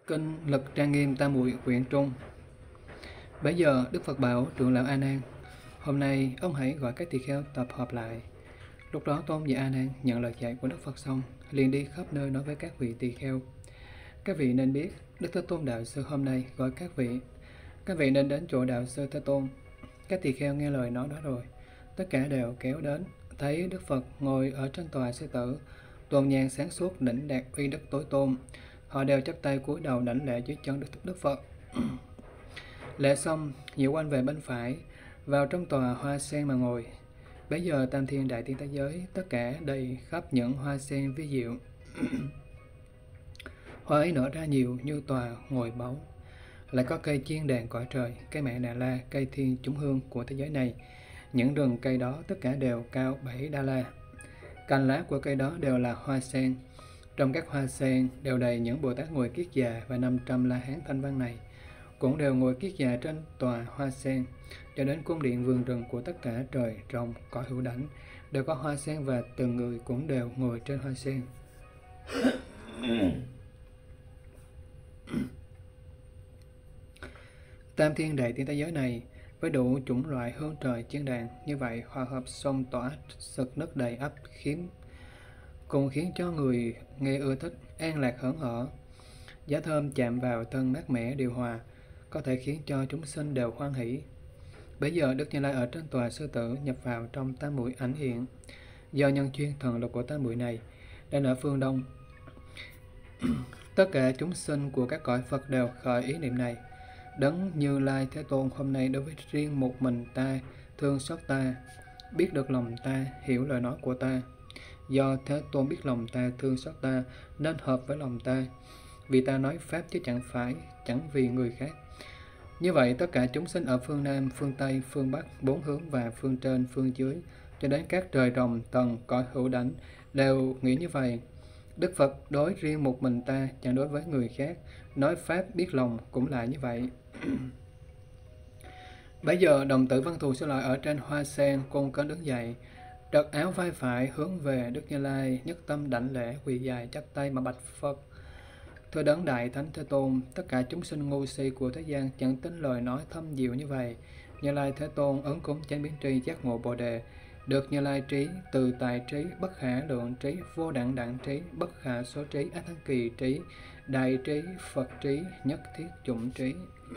Kinh Lực Trang Nghiêm Tam Muội quyển Trung. Bấy giờ Đức Phật bảo trưởng lão A Nan: hôm nay ông hãy gọi các tỳ kheo tập hợp lại. Lúc đó Tôn và A Nan nhận lời dạy của Đức Phật xong, liền đi khắp nơi nói với các vị tỳ kheo: các vị nên biết, Đức Thế Tôn Đạo Sư hôm nay gọi các vị nên đến chỗ Đạo Sư Thế Tôn. Các tỳ kheo nghe lời nói đó rồi, tất cả đều kéo đến, thấy Đức Phật ngồi ở trên tòa sư tử, tuần nhàn sáng suốt, đỉnh đạt uy đức tối tôn. Họ đều chắp tay cúi đầu đảnh lễ dưới chân Đức Phật. Lễ xong, nhiều quanh về bên phải, vào trong tòa hoa sen mà ngồi. Bấy giờ tam thiên đại thiên thế giới tất cả đầy khắp những hoa sen vi diệu. Hoa ấy nở ra nhiều như tòa ngồi báu. Lại có cây chiên đàn cõi trời, cây mẹ Nà La, cây thiên chúng hương của thế giới này. Những rừng cây đó tất cả đều cao 7 đa la. Cành lá của cây đó đều là hoa sen. Trong các hoa sen đều đầy những Bồ Tát ngồi kiết già, và 500 La Hán thanh văn này cũng đều ngồi kiết già trên tòa hoa sen. Cho đến cung điện vườn rừng của tất cả trời rồng cõi hữu đảnh đều có hoa sen, và từng người cũng đều ngồi trên hoa sen. Tam thiên đại thiên thế giới này với đủ chủng loại hương trời chiên đàn như vậy hòa hợp xông tỏa sực nức đầy ắp, cùng khiến cho người nghe ưa thích, an lạc hớn hở. Giá thơm chạm vào thân mát mẻ điều hòa, có thể khiến cho chúng sinh đều hoan hỷ. Bấy giờ Đức Như Lai ở trên tòa sư tử nhập vào trong tam muội ảnh hiện. Do nhân chuyên thần lực của tam muội này đang ở phương đông, tất cả chúng sinh của các cõi Phật đều khởi ý niệm này: Đấng Như Lai Thế Tôn hôm nay đối với riêng một mình ta thương xót ta, biết được lòng ta, hiểu lời nói của ta. Do Thế Tôn biết lòng ta, thương xót ta, nên hợp với lòng ta, vì ta nói pháp chứ chẳng vì người khác. Như vậy tất cả chúng sinh ở phương Nam, phương Tây, phương Bắc, bốn hướng và phương trên, phương dưới, cho đến các trời rồng, tầng, cõi hữu đảnh đều nghĩ như vậy. Đức Phật đối riêng một mình ta, chẳng đối với người khác, nói pháp biết lòng cũng là như vậy. Bấy giờ đồng tử Văn Thù Sư Lợi ở trên hoa sen cung kính đứng dậy, trật áo vai phải hướng về Đức Như Lai, nhất tâm đảnh lễ, quỳ dài chắp tay mà bạch Phật: thưa đấng đại thánh Thế Tôn, tất cả chúng sinh ngu si của thế gian chẳng tin lời nói thâm diệu như vậy. Như Lai Thế Tôn ứng cúng chánh biến tri, giác ngộ bồ đề, được Như Lai trí, từ tại trí, bất khả lượng trí, vô đẳng đẳng trí, bất khả số trí, ác thắng kỳ trí, đại trí, Phật trí, nhất thiết chủng trí.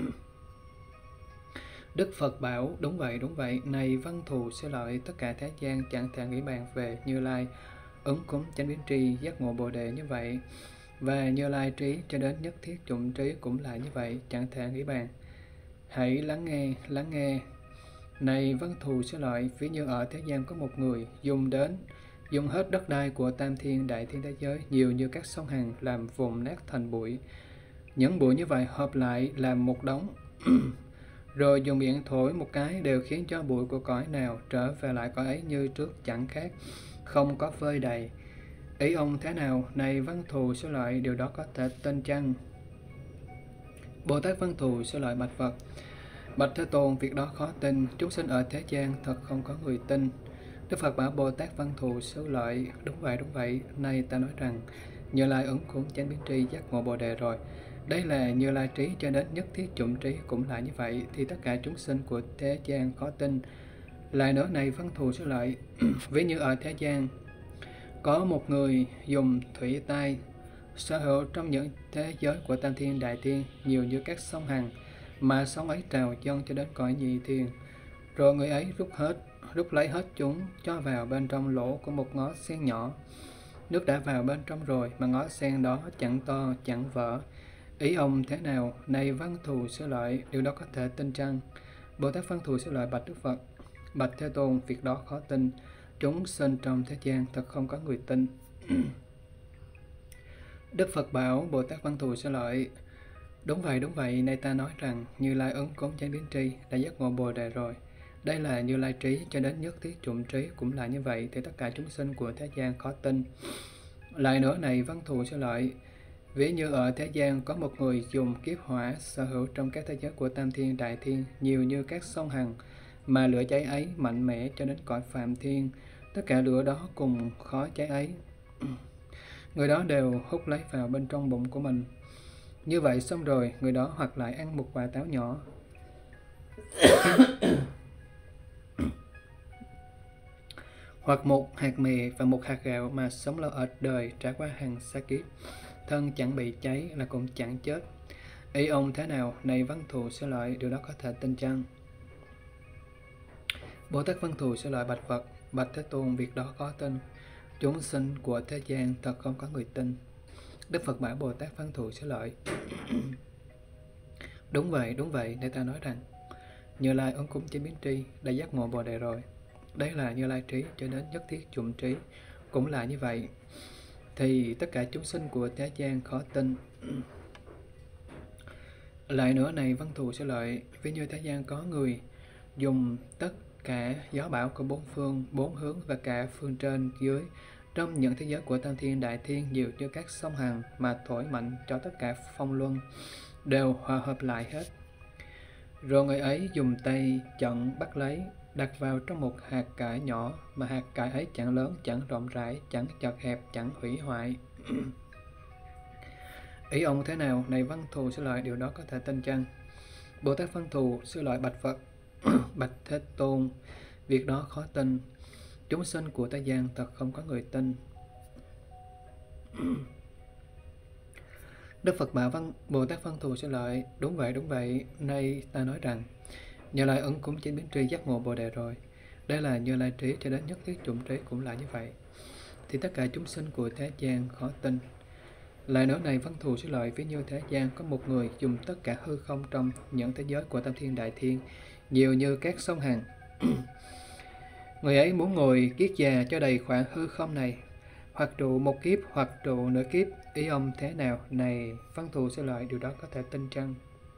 Đức Phật bảo: đúng vậy, này Văn Thù Sư Lợi, tất cả thế gian chẳng thể nghĩ bàn về Như Lai ứng cúng chánh biến tri, giác ngộ bồ đề như vậy, và Như Lai trí cho đến nhất thiết chủng trí cũng là như vậy, chẳng thể nghĩ bàn. Hãy lắng nghe. Này Văn Thù Sư Lợi, ví như ở thế gian có một người dùng hết đất đai của tam thiên đại thiên thế giới nhiều như các sông Hằng, làm vụn nát thành bụi. Những bụi như vậy hợp lại làm một đống rồi dùng miệng thổi một cái đều khiến cho bụi của cõi nào trở về lại cõi ấy như trước, chẳng khác, không có vơi đầy. Ý ông thế nào, này Văn Thù Sư Lợi, điều đó có thể tin chăng? Bồ Tát Văn Thù Sư Lợi bạch Phật: bạch Thế Tôn, việc đó khó tin, chúng sinh ở thế gian thật không có người tin. Đức Phật bảo Bồ Tát Văn Thù Sư Lợi: đúng vậy, nay ta nói rằng Như Lai ứng cúng chánh biến tri, giác ngộ bồ đề rồi. Đây là Như Lai trí cho đến nhất thiết chủng trí cũng là như vậy, thì tất cả chúng sinh của thế gian khó tin. Lại nữa, này Văn Thù Sư Lợi, ví như ở thế gian có một người dùng thủy tai sở hữu trong những thế giới của tam thiên đại thiên nhiều như các sông Hằng, mà sông ấy trào dâng cho đến cõi nhị thiên, rồi người ấy rút lấy hết chúng cho vào bên trong lỗ của một ngó sen nhỏ. Nước đã vào bên trong rồi mà ngó sen đó chẳng to chẳng vỡ. Ý ông thế nào, này Văn Thù Sư Lợi, điều đó có thể tin chăng? Bồ Tát Văn Thù Sư Lợi bạch Đức Phật: bạch Thế Tôn, việc đó khó tin, chúng sinh trong thế gian thật không có người tin. Đức Phật bảo Bồ Tát Văn Thù Sư Lợi: đúng vậy, nay ta nói rằng Như Lai ứng cúng chánh biến tri, đã giác ngộ bồ đề rồi. Đây là Như Lai trí cho đến nhất thiết chủng trí cũng là như vậy, thì tất cả chúng sinh của thế gian khó tin. Lại nữa, này Văn Thù Sư Lợi, ví như ở thế gian có một người dùng kiếp hỏa sở hữu trong các thế giới của tam thiên đại thiên nhiều như các sông Hằng, mà lửa cháy ấy mạnh mẽ cho đến cõi phạm thiên, tất cả lửa đó cùng khói cháy ấy người đó đều hút lấy vào bên trong bụng của mình. Như vậy xong rồi, người đó hoặc lại ăn một quả táo nhỏ, hoặc một hạt mè và một hạt gạo mà sống lâu ở đời, trải qua hàng sa kiếp, thân chẳng bị cháy là cũng chẳng chết. Ý ông thế nào, này Văn Thù Sư Lợi, điều đó có thể tin chăng? Bồ Tát Văn Thù Sư Lợi bạch Phật: Bạch Thế Tôn, việc đó có tin. Chúng sinh của thế gian thật không có người tin. Đức Phật bảo Bồ Tát Văn Thù Sư Lợi: đúng vậy, để ta nói rằng Như Lai ứng cúng chế biến tri đã giác ngộ Bồ Đề rồi. Đấy là Như Lai trí cho đến nhất thiết dụng trí, cũng là như vậy. Thì tất cả chúng sinh của thế gian khó tin. Lại nữa này Văn Thù Sư Lợi, ví như thế gian có người dùng tất cả gió bão của bốn phương, bốn hướng và cả phương trên dưới trong những thế giới của tam thiên đại thiên nhiều như các sông Hằng mà thổi mạnh cho tất cả phong luân đều hòa hợp lại hết. Rồi người ấy dùng tay chận bắt lấy, đặt vào trong một hạt cải nhỏ, mà hạt cải ấy chẳng lớn, chẳng rộng rãi, chẳng chật hẹp, chẳng hủy hoại. Ý ông thế nào, này Văn Thù Sư Lợi, điều đó có thể tin chăng? Bồ Tát Văn Thù Sư Lợi bạch Phật: Bạch Thế Tôn, việc đó khó tin. Chúng sinh của thế gian thật không có người tin. Đức Phật bảo Bồ Tát Văn Thù Sư Lợi: đúng vậy, nay ta nói rằng Như Lai ứng cúng chế biến tri giác ngộ Bồ Đề rồi. Đây là Như Lai trí cho đến nhất thiết dụng trí, cũng là như vậy. Thì tất cả chúng sinh của thế gian khó tin. Lại nữa này Văn Thù Sư Lợi, ví như thế gian có một người dùng tất cả hư không trong những thế giới của tam thiên đại thiên nhiều như các sông Hằng. Người ấy muốn ngồi kiết già cho đầy khoảng hư không này, hoặc trụ một kiếp, hoặc trụ nửa kiếp. Ý ông thế nào, này Văn Thù Sư Lợi, điều đó có thể tin chăng?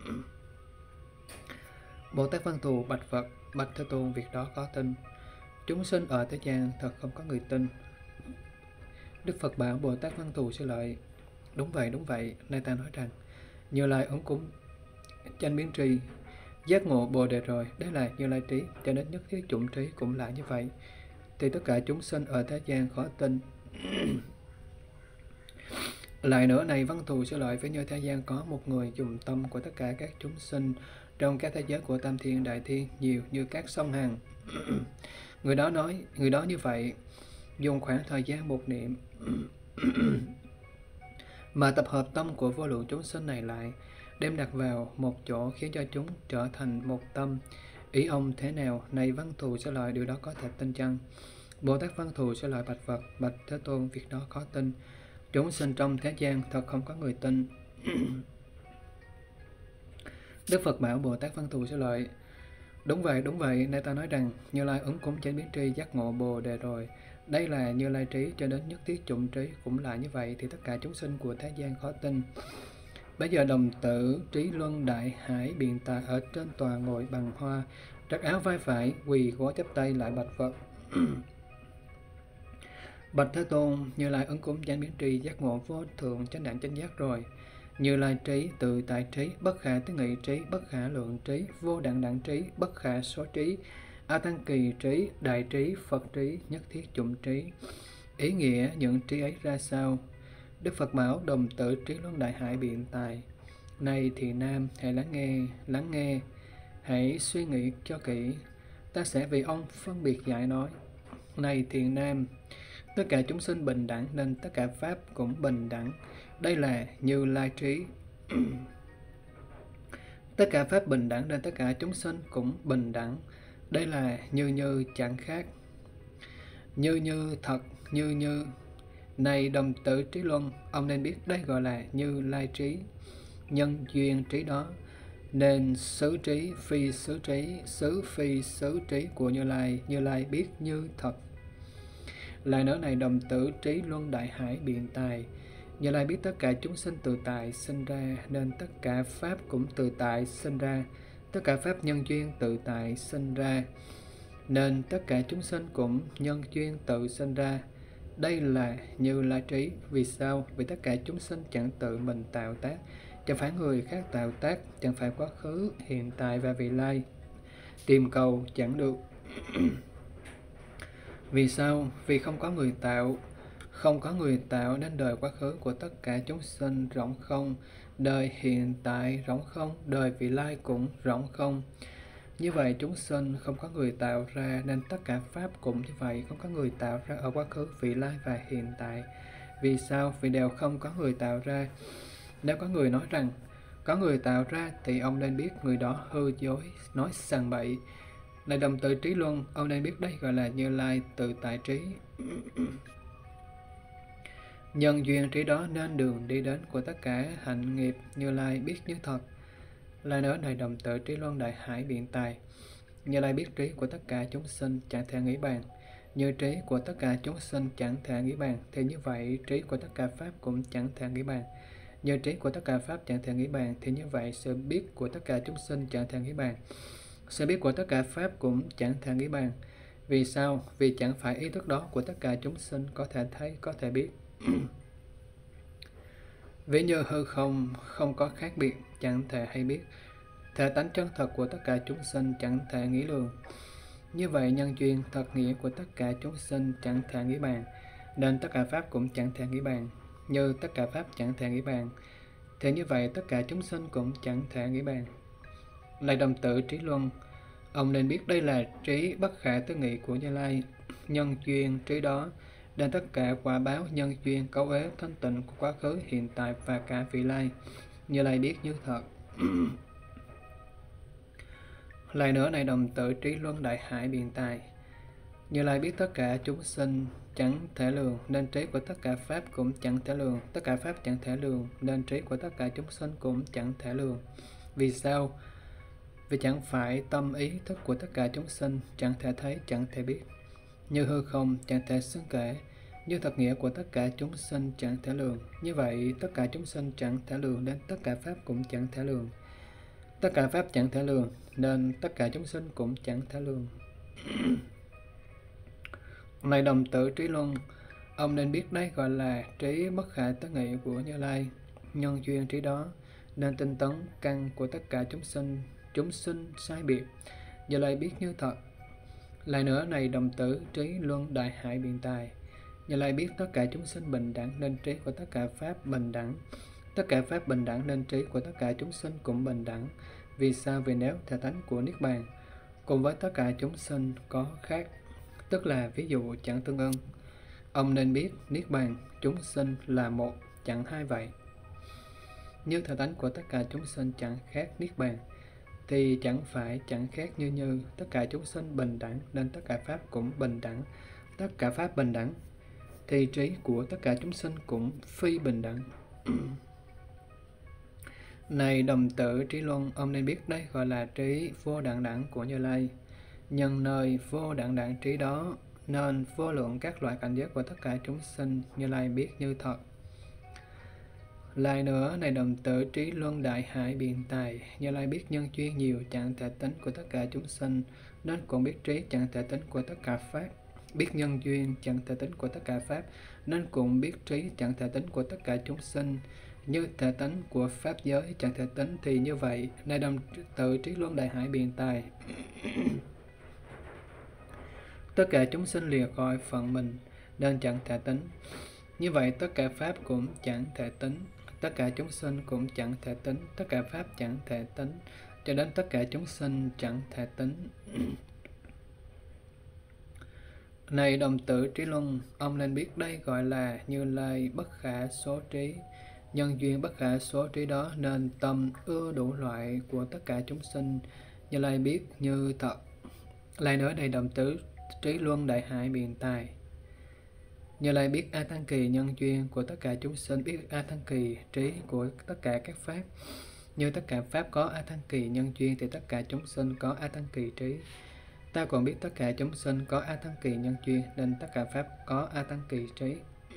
Bồ Tát Văn Thù bạch Phật: Bạch Thế Tôn, việc đó có tin. Chúng sinh ở thế gian thật không có người tin. Đức Phật bảo Bồ Tát Văn Thù Sư Lợi: đúng vậy, nay ta nói rằng Như Lai ứng cúng chánh biến tri giác ngộ Bồ Đề rồi. Đấy là Như Lai trí cho đến nhất thiết dụng trí, cũng là như vậy. Thì tất cả chúng sinh ở thế gian khó tin. Lại nữa này Văn Thù Sư Lợi, với như thế gian có một người dùng tâm của tất cả các chúng sinh trong các thế giới của tam thiên đại thiên nhiều như các sông Hằng. Người đó như vậy, dùng khoảng thời gian một niệm mà tập hợp tâm của vô lượng chúng sinh này lại, đem đặt vào một chỗ, khiến cho chúng trở thành một tâm. Ý ông thế nào, này Văn Thù Sư Lợi, điều đó có thể tin chăng? Bồ Tát Văn Thù Sư Lợi bạch Phật: Bạch Thế Tôn, việc đó có tin. Chúng sinh trong thế gian thật không có người tin. Đức Phật bảo Bồ Tát Văn Thù Sư Lợi: đúng vậy, nay ta nói rằng Như Lai ứng cúng chánh biến tri giác ngộ Bồ Đề rồi. Đây là Như Lai trí cho đến nhất thiết dụng trí, cũng là như vậy. Thì tất cả chúng sinh của thế gian khó tin. Bây giờ đồng tử Trí Luân Đại Hải Biện Tài ở trên tòa ngồi bằng hoa, trắc áo vai phải, quỳ gối chắp tay lại bạch Phật: Bạch Thế Tôn, Như Lai ứng cúng chánh biến tri giác ngộ vô thượng chánh đẳng chánh giác rồi. Như Lai trí, tự tại trí, bất khả tư nghị trí, bất khả lượng trí, vô đẳng đẳng trí, bất khả số trí, A Tăng Kỳ trí, đại trí, Phật trí, nhất thiết dụng trí. Ý nghĩa những trí ấy ra sao? Đức Phật bảo đồng tử Trí Luân Đại Hải Biện Tài: này Thiện Nam, hãy lắng nghe, hãy suy nghĩ cho kỹ, ta sẽ vì ông phân biệt giải nói. Này Thiện Nam, tất cả chúng sinh bình đẳng nên tất cả pháp cũng bình đẳng. Đây là Như Lai trí. Tất cả pháp bình đẳng nên tất cả chúng sinh cũng bình đẳng. Đây là như chẳng khác. Như thật, như. Này đồng tử Trí Luân, ông nên biết đây gọi là Như Lai trí. Nhân duyên trí đó nên xứ trí, phi xứ trí, xứ phi xứ trí của Như Lai biết như thật. Lại nữa này đồng tử Trí Luân Đại Hải Biện Tài, Như Lai biết tất cả chúng sinh từ tại sinh ra, nên tất cả pháp cũng từ tại sinh ra. Tất cả pháp nhân duyên tự tại sinh ra, nên tất cả chúng sinh cũng nhân duyên tự sinh ra. Đây là Như Lai trí. Vì sao? Vì tất cả chúng sinh chẳng tự mình tạo tác, chẳng phải người khác tạo tác, chẳng phải quá khứ, hiện tại và vị lai. Tìm cầu chẳng được. Vì sao? Vì không có người tạo nên đời quá khứ của tất cả chúng sinh rỗng không, đời hiện tại rỗng không, đời vị lai cũng rỗng không. Như vậy chúng sinh không có người tạo ra, nên tất cả pháp cũng như vậy, không có người tạo ra ở quá khứ, vị lai và hiện tại. Vì sao? Vì đều không có người tạo ra. Nếu có người nói rằng có người tạo ra, thì ông nên biết người đó hư dối, nói sằng bậy. Này đồng từ trí luân, ông nên biết đây gọi là Như Lai tự tại trí. Nhân duyên trí đó nên đường đi đến của tất cả hạnh nghiệp, Như Lai biết như thật. Lại nữa, này đồng tử trí luân đại hải biện tài, Như Lai biết trí của tất cả chúng sinh chẳng thể nghĩ bàn. Như trí của tất cả chúng sinh chẳng thể nghĩ bàn, thì như vậy trí của tất cả pháp cũng chẳng thể nghĩ bàn. Như trí của tất cả pháp chẳng thể nghĩ bàn, thì như vậy sự biết của tất cả chúng sinh chẳng thể nghĩ bàn. Sự biết của tất cả pháp cũng chẳng thể nghĩ bàn. Vì sao? Vì chẳng phải ý thức đó của tất cả chúng sinh có thể thấy, có thể biết. Ví như hư không, không có khác biệt, chẳng thể hay biết. Thể tánh chân thật của tất cả chúng sinh chẳng thể nghĩ lường. Như vậy nhân duyên thật nghĩa của tất cả chúng sinh chẳng thể nghĩ bàn, nên tất cả pháp cũng chẳng thể nghĩ bàn. Như tất cả pháp chẳng thể nghĩ bàn, thì như vậy tất cả chúng sinh cũng chẳng thể nghĩ bàn. Lại đồng tử trí luân, ông nên biết đây là trí bất khả tư nghị của Như Lai. Nhân duyên trí đó nên tất cả quả báo nhân duyên cấu ế thanh tịnh của quá khứ, hiện tại và cả vị lai, Như Lai biết như thật. Lại nữa, này đồng tử trí luân đại hải biện tài, Như Lai biết tất cả chúng sinh chẳng thể lường, nên trí của tất cả pháp cũng chẳng thể lường. Tất cả pháp chẳng thể lường, nên trí của tất cả chúng sinh cũng chẳng thể lường. Vì sao? Vì chẳng phải tâm ý thức của tất cả chúng sinh chẳng thể thấy, chẳng thể biết. Như hư không chẳng thể xưng kể, như thật nghĩa của tất cả chúng sinh chẳng thể lường. Như vậy tất cả chúng sinh chẳng thể lường, nên tất cả pháp cũng chẳng thể lường. Tất cả pháp chẳng thể lường, nên tất cả chúng sinh cũng chẳng thể lường. Này đồng tử trí luân, ông nên biết đây gọi là trí bất khả tư nghị của Như Lai. Nhân duyên trí đó nên tinh tấn căn của tất cả chúng sinh sai biệt, Như Lai biết như thật. Lại nữa, này đồng tử trí luân đại hải biện tài, Như Lai biết tất cả chúng sinh bình đẳng, nên trí của tất cả pháp bình đẳng. Tất cả pháp bình đẳng, nên trí của tất cả chúng sinh cũng bình đẳng. Vì sao? Vì nếu thể tánh của Niết Bàn cùng với tất cả chúng sinh có khác, tức là ví dụ chẳng tương ưng, ông nên biết Niết Bàn chúng sinh là một, chẳng hai vậy. Như thể tánh của tất cả chúng sinh chẳng khác Niết Bàn, thì chẳng phải chẳng khác như tất cả chúng sinh bình đẳng, nên tất cả pháp cũng bình đẳng. Tất cả pháp bình đẳng, thì trí của tất cả chúng sinh cũng phi bình đẳng. Này đồng tử trí luân, ông nên biết đây gọi là trí vô đẳng đẳng của Như Lai. Nhân nơi vô đẳng đẳng trí đó, nên vô lượng các loại cảnh giới của tất cả chúng sinh, Như Lai biết như thật. Lại nữa, này đồng tử trí luân đại hải biện tài, Như Lai biết nhân duyên nhiều chẳng thể tính của tất cả chúng sinh, nên cũng biết trí chẳng thể tính của tất cả pháp. Biết nhân duyên chẳng thể tính của tất cả pháp, nên cũng biết trí chẳng thể tính của tất cả chúng sinh. Như thể tánh của pháp giới chẳng thể tính, thì như vậy, này đồng tử trí luân đại hải biện tài, tất cả chúng sinh lìa khỏi phận mình, nên chẳng thể tính. Như vậy tất cả pháp cũng chẳng thể tính, tất cả chúng sinh cũng chẳng thể tính, tất cả pháp chẳng thể tính, cho đến tất cả chúng sinh chẳng thể tính. Này đồng tử trí luân, ông nên biết đây gọi là Như Lai bất khả số trí. Nhân duyên bất khả số trí đó, nên tâm ưa đủ loại của tất cả chúng sinh, Như Lai biết như thật. Lại nữa, này đồng tử trí luân đại hải biện tài, Như Lai biết A Tăng Kỳ nhân duyên của tất cả chúng sinh, biết A Tăng Kỳ trí của tất cả các pháp. Như tất cả pháp có A Tăng Kỳ nhân duyên, thì tất cả chúng sinh có A Tăng Kỳ trí. Ta còn biết tất cả chúng sinh có A Tăng Kỳ nhân duyên, nên tất cả pháp có A Tăng Kỳ trí.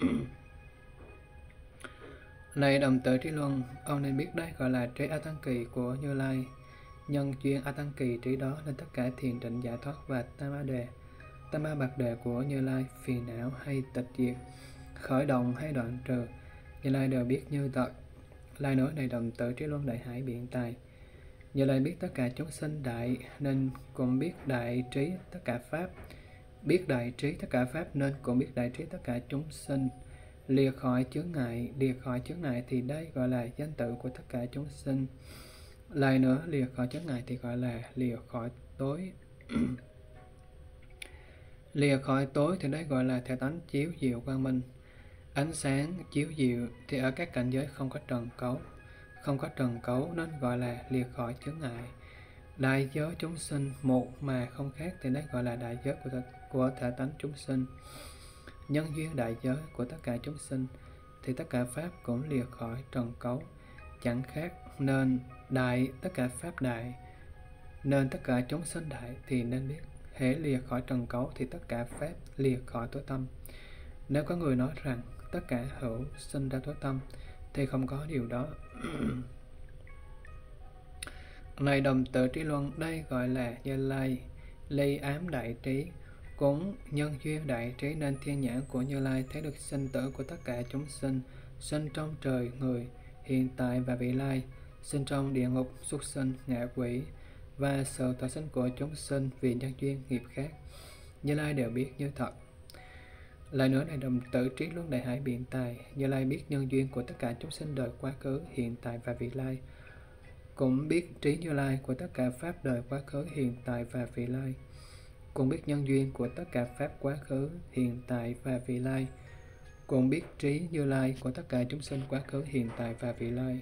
Này đồng tử trí luân, ông nên biết đây gọi là trí A Tăng Kỳ của Như Lai. Nhân duyên A Tăng Kỳ trí đó, nên tất cả thiền định giải thoát và tam ma bạc đề của Như Lai, phiền não hay tịch diệt, khởi động hay đoạn trừ, Như Lai đều biết như thật. Lại nữa, này đồng tử trí luân đại hải biện tài, Như Lai biết tất cả chúng sinh đại, nên cũng biết đại trí tất cả pháp. Biết đại trí tất cả pháp, nên cũng biết đại trí tất cả chúng sinh. Lìa khỏi chướng ngại, lìa khỏi chướng ngại thì đây gọi là danh tự của tất cả chúng sinh. Lại nữa, lìa khỏi chướng ngại thì gọi là lìa khỏi tối. Lìa khỏi tối thì đây gọi là thể tánh chiếu diệu quang minh. Ánh sáng chiếu diệu thì ở các cảnh giới không có trần cấu. Không có trần cấu nên gọi là lìa khỏi chướng ngại. Đại giới chúng sinh một mà không khác thì đấy gọi là đại giới của thể tánh chúng sinh. Nhân duyên đại giới của tất cả chúng sinh thì tất cả pháp cũng lìa khỏi trần cấu, chẳng khác nên đại tất cả pháp đại, nên tất cả chúng sinh đại thì nên biết hễ lìa khỏi trần cấu thì tất cả pháp lìa khỏi tối tâm. Nếu có người nói rằng tất cả hữu sinh ra tối tâm thì không có điều đó. Này đồng tự trí luân, đây gọi là Như Lai ly ám đại trí, cũng nhân duyên đại trí nên thiên nhãn của Như Lai thấy được sinh tử của tất cả chúng sinh, sinh trong trời người, hiện tại và vị lai, sinh trong địa ngục, súc sinh, ngạ quỷ và sự thọ sinh của chúng sinh vì nhân duyên nghiệp khác. Như Lai đều biết như thật. Lại nữa, này đồng tử trí luân đại hải biện tài, Như Lai biết nhân duyên của tất cả chúng sinh đời quá khứ, hiện tại và vị lai, cũng biết trí Như Lai của tất cả pháp đời quá khứ, hiện tại và vị lai, cũng biết nhân duyên của tất cả pháp quá khứ, hiện tại và vị lai, cũng biết trí Như Lai của tất cả chúng sinh quá khứ, hiện tại và vị lai.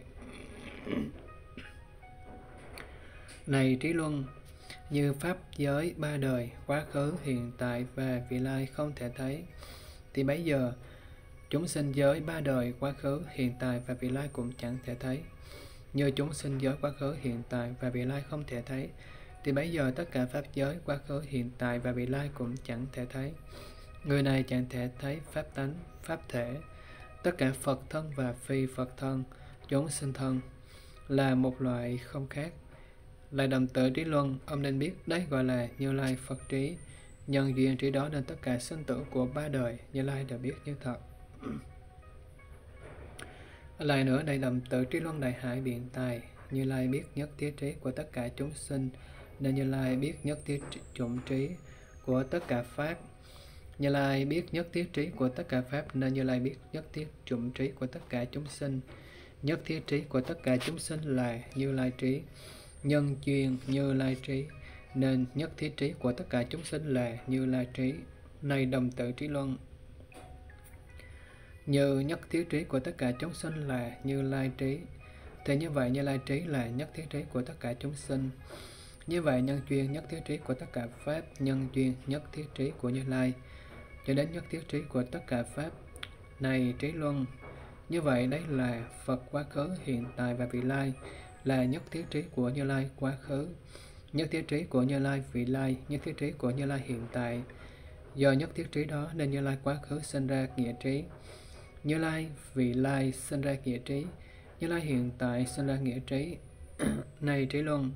Này trí luân, như pháp giới ba đời quá khứ, hiện tại và vị lai không thể thấy, thì bấy giờ chúng sinh giới ba đời quá khứ, hiện tại và vị lai cũng chẳng thể thấy. Như chúng sinh giới quá khứ, hiện tại và vị lai không thể thấy, thì bấy giờ tất cả pháp giới quá khứ, hiện tại và vị lai cũng chẳng thể thấy. Người này chẳng thể thấy pháp tánh, pháp thể, tất cả Phật thân và phi Phật thân, chúng sinh thân là một loại không khác. Lại đồng tự trí luân, ông nên biết đấy gọi là Như Lai Phật trí. Nhân duyên trí đó nên tất cả sinh tử của ba đời Như Lai đều biết như thật. Lại nữa, đây đồng tự trí luân đại hải biện tài, Như Lai biết nhất thiết trí của tất cả chúng sinh nên Như Lai biết nhất thiết chủng trí của tất cả pháp. Như Lai biết nhất thiết trí của tất cả pháp nên Như Lai biết nhất thiết chủng trí của tất cả chúng sinh. Nhất thiết trí của tất cả chúng sinh là Như Lai trí. Nhân duyên Như Lai trí nên nhất thiết trí của tất cả chúng sinh là Như Lai trí. Này đồng tự trí luân, như nhất thiết trí của tất cả chúng sinh là Như Lai trí, thì như vậy Như Lai trí là nhất thiết trí của tất cả chúng sinh. Như vậy nhân duyên nhất thiết trí của tất cả pháp, nhân duyên nhất thiết trí của Như Lai cho đến nhất thiết trí của tất cả pháp. Này trí luân, như vậy đấy là Phật quá khứ, hiện tại và vị lai là nhất thiết trí của Như Lai quá khứ, nhất thiết trí của Như Lai vị lai, nhất thiết trí của Như Lai hiện tại. Do nhất thiết trí đó nên Như Lai quá khứ sinh ra nghĩa trí, Như Lai vị lai sinh ra nghĩa trí, Như Lai hiện tại sinh ra nghĩa trí. Này trí luân,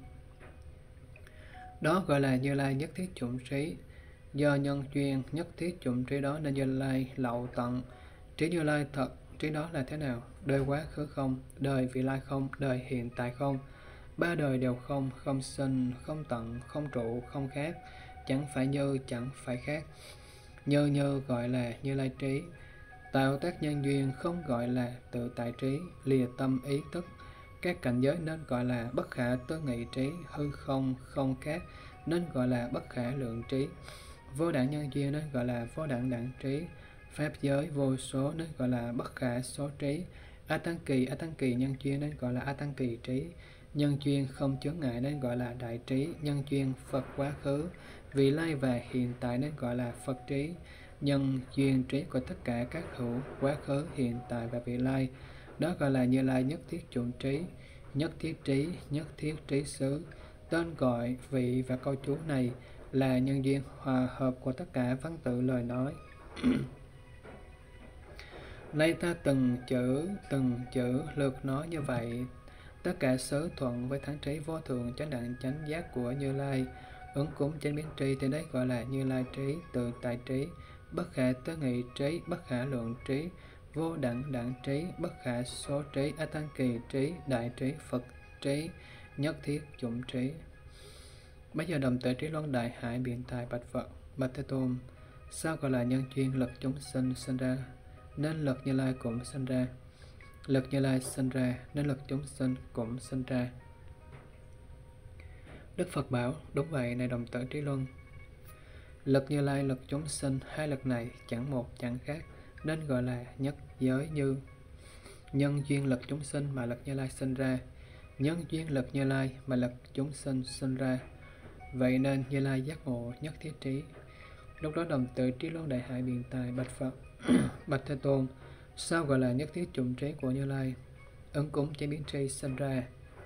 đó gọi là Như Lai nhất thiết chủng trí. Do nhân duyên nhất thiết chủng trí đó nên Như Lai lậu tận. Trí Như Lai thật, trí đó là thế nào? Đời quá khứ không, đời vị lai không, đời hiện tại không, ba đời đều không, không sinh, không tận, không trụ, không khác, chẳng phải như, chẳng phải khác. Như gọi là Như Lai trí. Tạo tác nhân duyên không gọi là tự tại trí, lìa tâm ý thức các cảnh giới nên gọi là bất khả tư nghị trí, hư không không khác nên gọi là bất khả lượng trí, vô đẳng nhân duyên nên gọi là vô đẳng đẳng trí, pháp giới vô số nên gọi là bất khả số trí, a tăng kỳ nhân duyên nên gọi là a tăng kỳ trí, nhân duyên không chướng ngại nên gọi là đại trí, nhân duyên Phật quá khứ, vị lai và hiện tại nên gọi là Phật trí, nhân duyên trí của tất cả các hữu quá khứ, hiện tại và vị lai, đó gọi là Như Lai nhất thiết chủng trí, nhất thiết trí, nhất thiết trí xứ. Tên gọi, vị và câu chú này là nhân duyên hòa hợp của tất cả văn tự lời nói. Nay ta từng chữ lượt nói như vậy, tất cả xứ thuận với thắng trí vô thượng chánh đẳng chánh giác của Như Lai, ứng cúng chánh biến tri thì đấy gọi là Như Lai trí, tự tại trí, bất khả tư nghị trí, bất khả lượng trí, vô đẳng đẳng trí, bất khả số trí, a tăng kỳ trí, đại trí, Phật trí, nhất thiết chủng trí. Bây giờ đồng tự trí luân đại hải biện tài bạch Phật: Bạch Thế Tôn, sao gọi là nhân duyên lực chúng sinh sinh ra nên lực Như Lai cũng sinh ra. Lực Như Lai sinh ra nên lực chúng sinh cũng sinh ra. Đức Phật bảo, đúng vậy này đồng tử Trí Luân. Lực Như Lai, lực chúng sinh, hai lực này chẳng một chẳng khác, nên gọi là nhất giới như. Nhân duyên lực chúng sinh mà lực Như Lai sinh ra, nhân duyên lực Như Lai mà lực chúng sinh sinh ra. Vậy nên Như Lai giác ngộ nhất thiết trí. Lúc đó đồng tử Trí Luân Đại Hải biện tài bạch Phật: Bạch Thế Tôn, sao gọi là nhất thiết chủng trí của Như Lai? Ứng cúng chế biến tri sinh ra.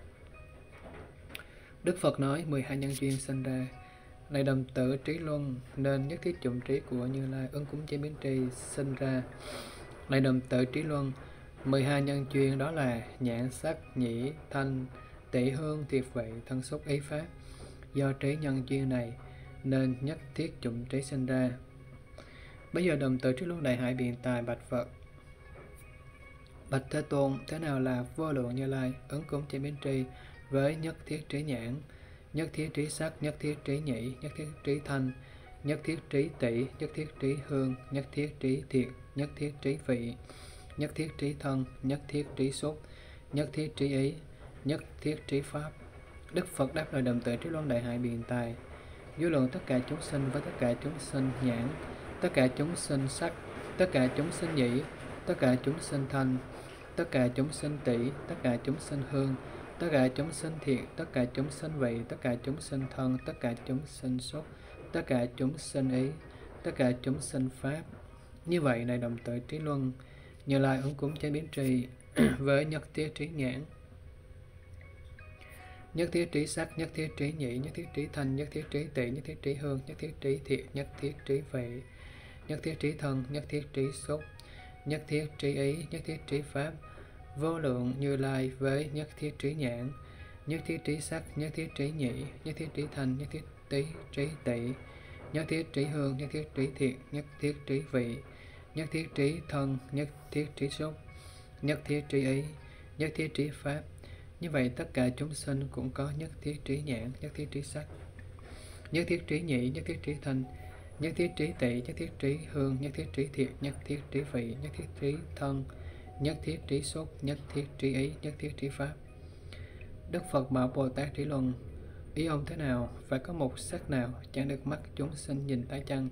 Đức Phật nói 12 nhân duyên sinh ra. Này đồng tử Trí Luân, nên nhất thiết chủng trí của Như Lai ứng cúng chế biến tri sinh ra. Này đồng tử Trí Luân, 12 nhân duyên đó là nhãn sắc, nhĩ, thanh, tỷ hương, thiệt vị, thân xúc, ý pháp. Do trí nhân duyên này nên nhất thiết chủng trí sinh ra. Bây giờ đồng tử Trí Luân Đại Hải biện tài bạch Phật: Bạch Thế Tôn, thế nào là vô lượng Như Lai ứng cúng chế biến tri với nhất thiết trí nhãn, nhất thiết trí sắc, nhất thiết trí nhĩ, nhất thiết trí thanh, nhất thiết trí tỷ, nhất thiết trí hương, nhất thiết trí thiệt, nhất thiết trí vị, nhất thiết trí thân, nhất thiết trí xúc, nhất thiết trí ý, nhất thiết trí pháp? Đức Phật đáp lời đồng tử Trí Luân Đại Hải biện tài: vô lượng tất cả chúng sinh với tất cả chúng sinh nhãn, tất cả chúng sinh sắc, tất cả chúng sinh nhĩ, tất cả chúng sinh thanh, tất cả chúng sinh tỷ, tất cả chúng sinh hương, tất cả chúng sinh thiện, tất cả chúng sinh vị, tất cả chúng sinh thân, tất cả chúng sinh xúc, tất cả chúng sinh ý, tất cả chúng sinh pháp. Như vậy này đồng tử Trí Luân, Như Lai ứng cúng chế biến tri với nhất thiết trí nhãn, nhất thiết trí sắc, nhất thiết trí nhĩ, nhất thiết trí thanh, nhất thiết trí tỷ, nhất thiết trí hương, nhất thiết trí thiện, nhất thiết trí vị, nhất thiết trí thân, nhất thiết trí xúc, nhất thiết trí ý, nhất thiết trí pháp. Vô lượng Như Lai với nhất thiết trí nhãn, nhất thiết trí sắc, nhất thiết trí nhĩ, nhất thiết trí thanh, nhất thiết trí tỷ, nhất thiết trí hương, nhất thiết trí thiện, nhất thiết trí vị, nhất thiết trí thân, nhất thiết trí xúc, nhất thiết trí ý, nhất thiết trí pháp. Như vậy tất cả chúng sinh cũng có nhất thiết trí nhãn, nhất thiết trí sắc, nhất thiết trí nhĩ, nhất thiết trí thanh, nhất thiết trí tỷ, nhất thiết trí hương, nhất thiết trí thiện, nhất thiết trí vị, nhất thiết trí thân, nhất thiết trí xúc, nhất thiết trí ý, nhất thiết trí pháp. Đức Phật bảo Bồ Tát Trí Luân: ý ông thế nào? Phải có một sắc nào chẳng được mắt chúng sinh nhìn thấy chăng?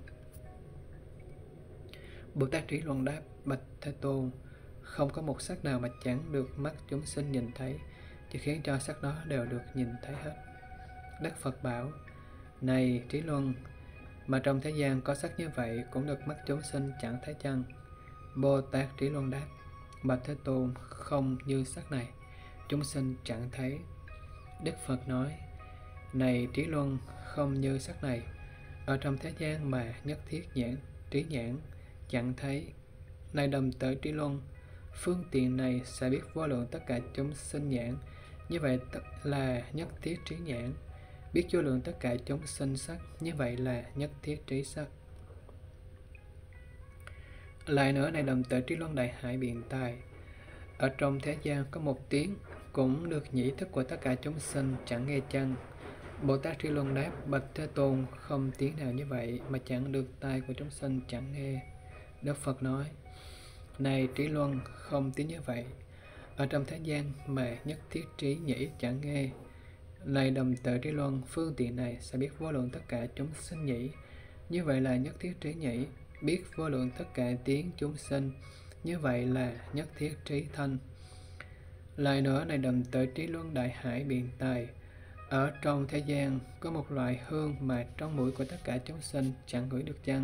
Bồ Tát Trí Luân đáp: bạch Thế Tôn, không có một sắc nào mà chẳng được mắt chúng sinh nhìn thấy, chỉ khiến cho sắc đó đều được nhìn thấy hết. Đức Phật bảo: này Trí Luân, mà trong thế gian có sắc như vậy cũng được mắt chúng sinh chẳng thấy chăng? Bồ Tát Trí Luân đáp: bạch Thế Tôn, không như sắc này, chúng sinh chẳng thấy. Đức Phật nói: này Trí Luân, không như sắc này, ở trong thế gian mà nhất thiết nhãn, trí nhãn chẳng thấy. Này đồng tử Trí Luân, phương tiện này sẽ biết vô lượng tất cả chúng sinh nhãn, như vậy là nhất thiết trí nhãn. Biết vô lượng tất cả chúng sinh sắc, như vậy là nhất thiết trí sắc. Lại nữa này đồng tử Trí Luân Đại Hải biện tài: ở trong thế gian có một tiếng cũng được nhĩ thức của tất cả chúng sinh chẳng nghe chăng? Bồ Tát Trí Luân đáp: bạch Thế Tôn, không tiếng nào như vậy mà chẳng được tai của chúng sinh chẳng nghe. Đức Phật nói: này Trí Luân, không tiếng như vậy, ở trong thế gian mà nhất thiết trí nhĩ chẳng nghe. Này đồng tử Trí Luân, phương tiện này sẽ biết vô lượng tất cả chúng sinh nhĩ, như vậy là nhất thiết trí nhĩ. Biết vô lượng tất cả tiếng chúng sinh, như vậy là nhất thiết trí thanh. Lại nữa này đồng tử Trí Luân Đại Hải biện tài: ở trong thế gian có một loại hương mà trong mũi của tất cả chúng sinh chẳng ngửi được chăng?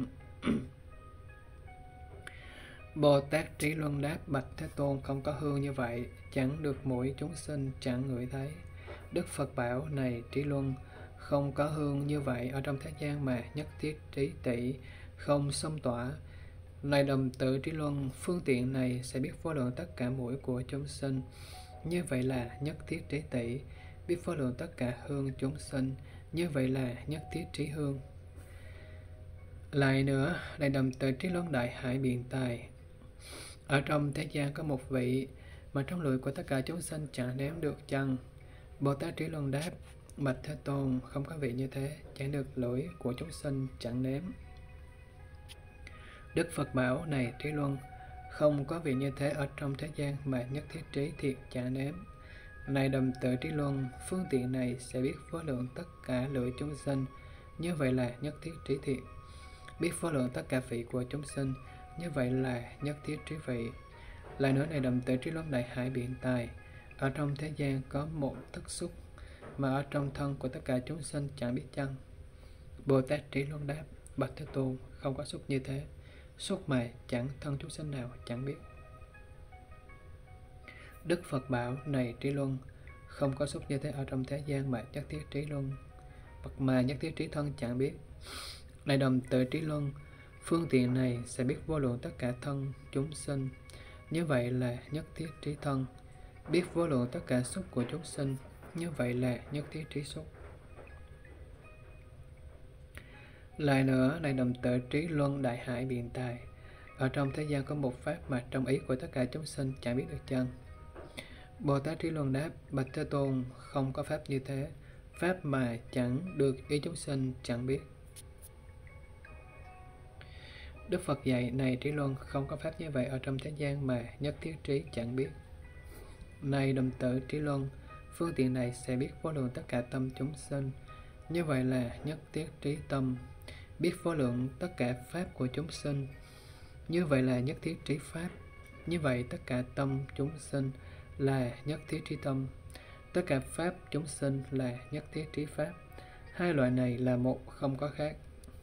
Bồ Tát Trí Luân đáp: bạch Thế Tôn, không có hương như vậy, chẳng được mũi chúng sinh chẳng ngửi thấy. Đức Phật bảo: này Trí Luân, không có hương như vậy ở trong thế gian mà nhất thiết trí tỷ, không xông tỏa. Này đồng tử Trí Luân, phương tiện này sẽ biết vô lượng tất cả mũi của chúng sinh, như vậy là nhất thiết trí tỷ. Biết vô lượng tất cả hương chúng sinh, như vậy là nhất thiết trí hương. Lại nữa, này đồng tử Trí Luân Đại Hải biện tài: ở trong thế gian có một vị mà trong lưỡi của tất cả chúng sinh chẳng nếm được chăng? Bồ Tát Trí Luân đáp: bạch Thế Tôn, không có vị như thế, chẳng được lưỡi của chúng sinh chẳng nếm. Đức Phật bảo: này Trí Luân, Không có vị như thế ở trong thế gian mà nhất thiết trí thiệt chả nếm. Này đồng tự trí luân, phương tiện này sẽ biết vô lượng tất cả lưỡi chúng sinh, như vậy là nhất thiết trí thiệt. Biết vô lượng tất cả vị của chúng sinh, như vậy là nhất thiết trí vị. Lại nữa này đồng tự trí luân đại hải biện tài, ở trong thế gian có một thức xúc, mà ở trong thân của tất cả chúng sinh chẳng biết chăng? Bồ Tát Trí Luân đáp: Bạch Thế Tôn, không có xúc như thế. Xúc mà chẳng thân chúng sinh nào chẳng biết. Đức Phật bảo: Này Trí Luân, không có xúc như thế ở trong thế gian mà nhất thiết trí luân, mà nhất thiết trí thân chẳng biết. Này đồng tự Trí Luân, phương tiện này sẽ biết vô lượng tất cả thân chúng sinh, như vậy là nhất thiết trí thân. Biết vô lượng tất cả xúc của chúng sinh, như vậy là nhất thiết trí xúc. Lại nữa, này đồng tự Trí Luân đại hải biện tài, ở trong thế gian có một pháp mà trong ý của tất cả chúng sinh chẳng biết được chăng? Bồ Tát Trí Luân đáp: Bạch Thế Tôn, không có pháp như thế. Pháp mà chẳng được ý chúng sinh chẳng biết. Đức Phật dạy: Này Trí Luân, không có pháp như vậy ở trong thế gian mà nhất thiết trí chẳng biết. Này đồng tử Trí Luân, phương tiện này sẽ biết vô lượng tất cả tâm chúng sinh, như vậy là nhất thiết trí tâm. Biết vô lượng tất cả pháp của chúng sinh, như vậy là nhất thiết trí pháp. Như vậy tất cả tâm chúng sinh là nhất thiết trí tâm. Tất cả pháp chúng sinh là nhất thiết trí pháp. Hai loại này là một, không có khác.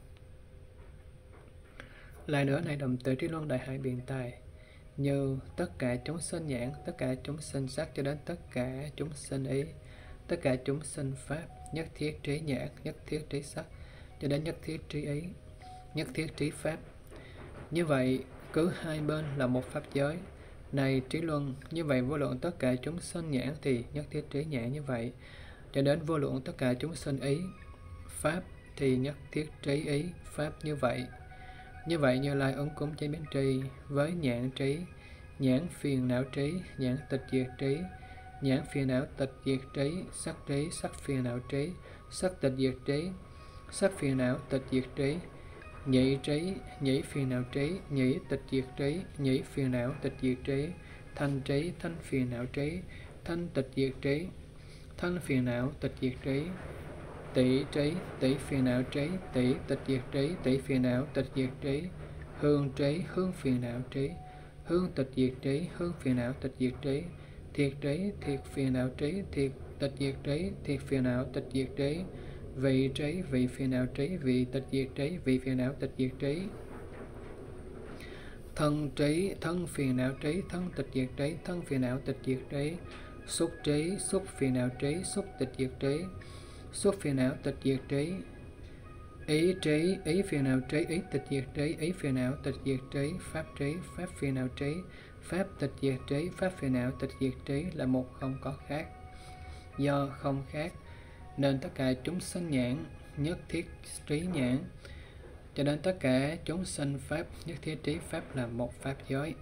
Lại nữa này đồng tử Trí Luân đại hải biện tài, như tất cả chúng sinh nhãn, tất cả chúng sinh sắc cho đến tất cả chúng sinh ý, tất cả chúng sinh pháp, nhất thiết trí nhãn, nhất thiết trí sắc cho đến nhất thiết trí ý, nhất thiết trí pháp. Như vậy cứ hai bên là một pháp giới. Này Trí Luân, như vậy vô lượng tất cả chúng sinh nhãn thì nhất thiết trí nhãn như vậy, cho đến vô lượng tất cả chúng sinh ý pháp thì nhất thiết trí ý pháp như vậy. Như vậy Như Lai ứng cúng chánh biến tri với nhãn trí, nhãn phiền não trí, nhãn tịch diệt trí, nhãn phiền não tịch diệt trí, sắc phiền não trí, sắc tịch diệt trí, sắc phiền não tịch diệt trí, nhị trí, nhĩ phiền não trí, nhĩ tịch diệt trí, nhĩ phiền não tịch diệt trí, thanh trí, thanh phiền não trí, thanh tịch diệt trí, thanh phiền não tịch diệt trí, tỷ trí, tỷ phiền não trí, tỷ tịch diệt trí, tỷ phiền não tịch diệt trí, hương trí, hương phiền não trí, hương tịch diệt trí, hương phiền não tịch diệt trí, thiệt trí, thiệt phiền não trí, thiệt tịch diệt trí, thiệt phiền não tịch diệt trí, vị trí, vị phiền não trí, vị tịch diệt trí, vị phiền não tịch diệt trí, thân trí, thân phiền não trí, thân tịch diệt trí, thân phiền não tịch diệt trí, xúc trí, xúc phiền não trí, xúc tịch diệt trí, xúc phiền não tịch diệt trí, ý trí, ý phiền não trí, ý tịch diệt trí, ý phiền não tịch diệt trí, pháp trí, pháp phiền não trí, pháp tịch diệt trí, pháp phiền não tịch diệt trí là một, không có khác. Do không khác nên tất cả chúng sinh nhãn nhất thiết trí nhãn, cho đến tất cả chúng sinh pháp nhất thiết trí pháp là một pháp giới.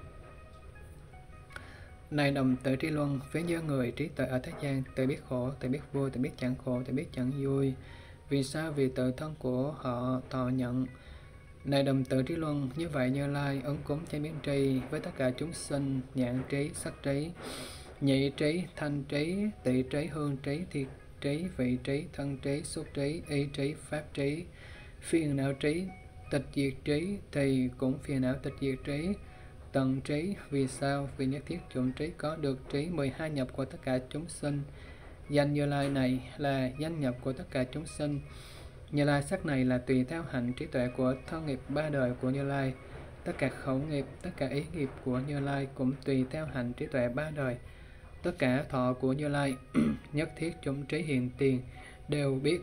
Này đồng tự Trí Luân, ví như người trí tuệ ở thế gian, tự biết khổ, tự biết vui, tự biết chẳng khổ, tự biết chẳng vui. Vì sao? Vì tự thân của họ thọ nhận. Này đồng tự Trí Luân, như vậy Như Lai ứng cúng chánh biến tri với tất cả chúng sinh nhãn trí, sắc trí, nhị trí, thanh trí, tị trí, hương trí, thiệt trí, vị trí, thân trí, xúc trí, ý trí, pháp trí, phiền não trí, tịch diệt trí, thì cũng phiền não tịch diệt trí, tận trí. Vì sao? Vì nhất thiết chủng trí có được trí 12 nhập của tất cả chúng sinh. Danh Như Lai này là danh nhập của tất cả chúng sinh. Như Lai sắc này là tùy theo hạnh trí tuệ của thân nghiệp ba đời của Như Lai. Tất cả khẩu nghiệp, tất cả ý nghiệp của Như Lai cũng tùy theo hạnh trí tuệ ba đời. Tất cả thọ của Như Lai nhất thiết chủng trí hiện tiền đều biết.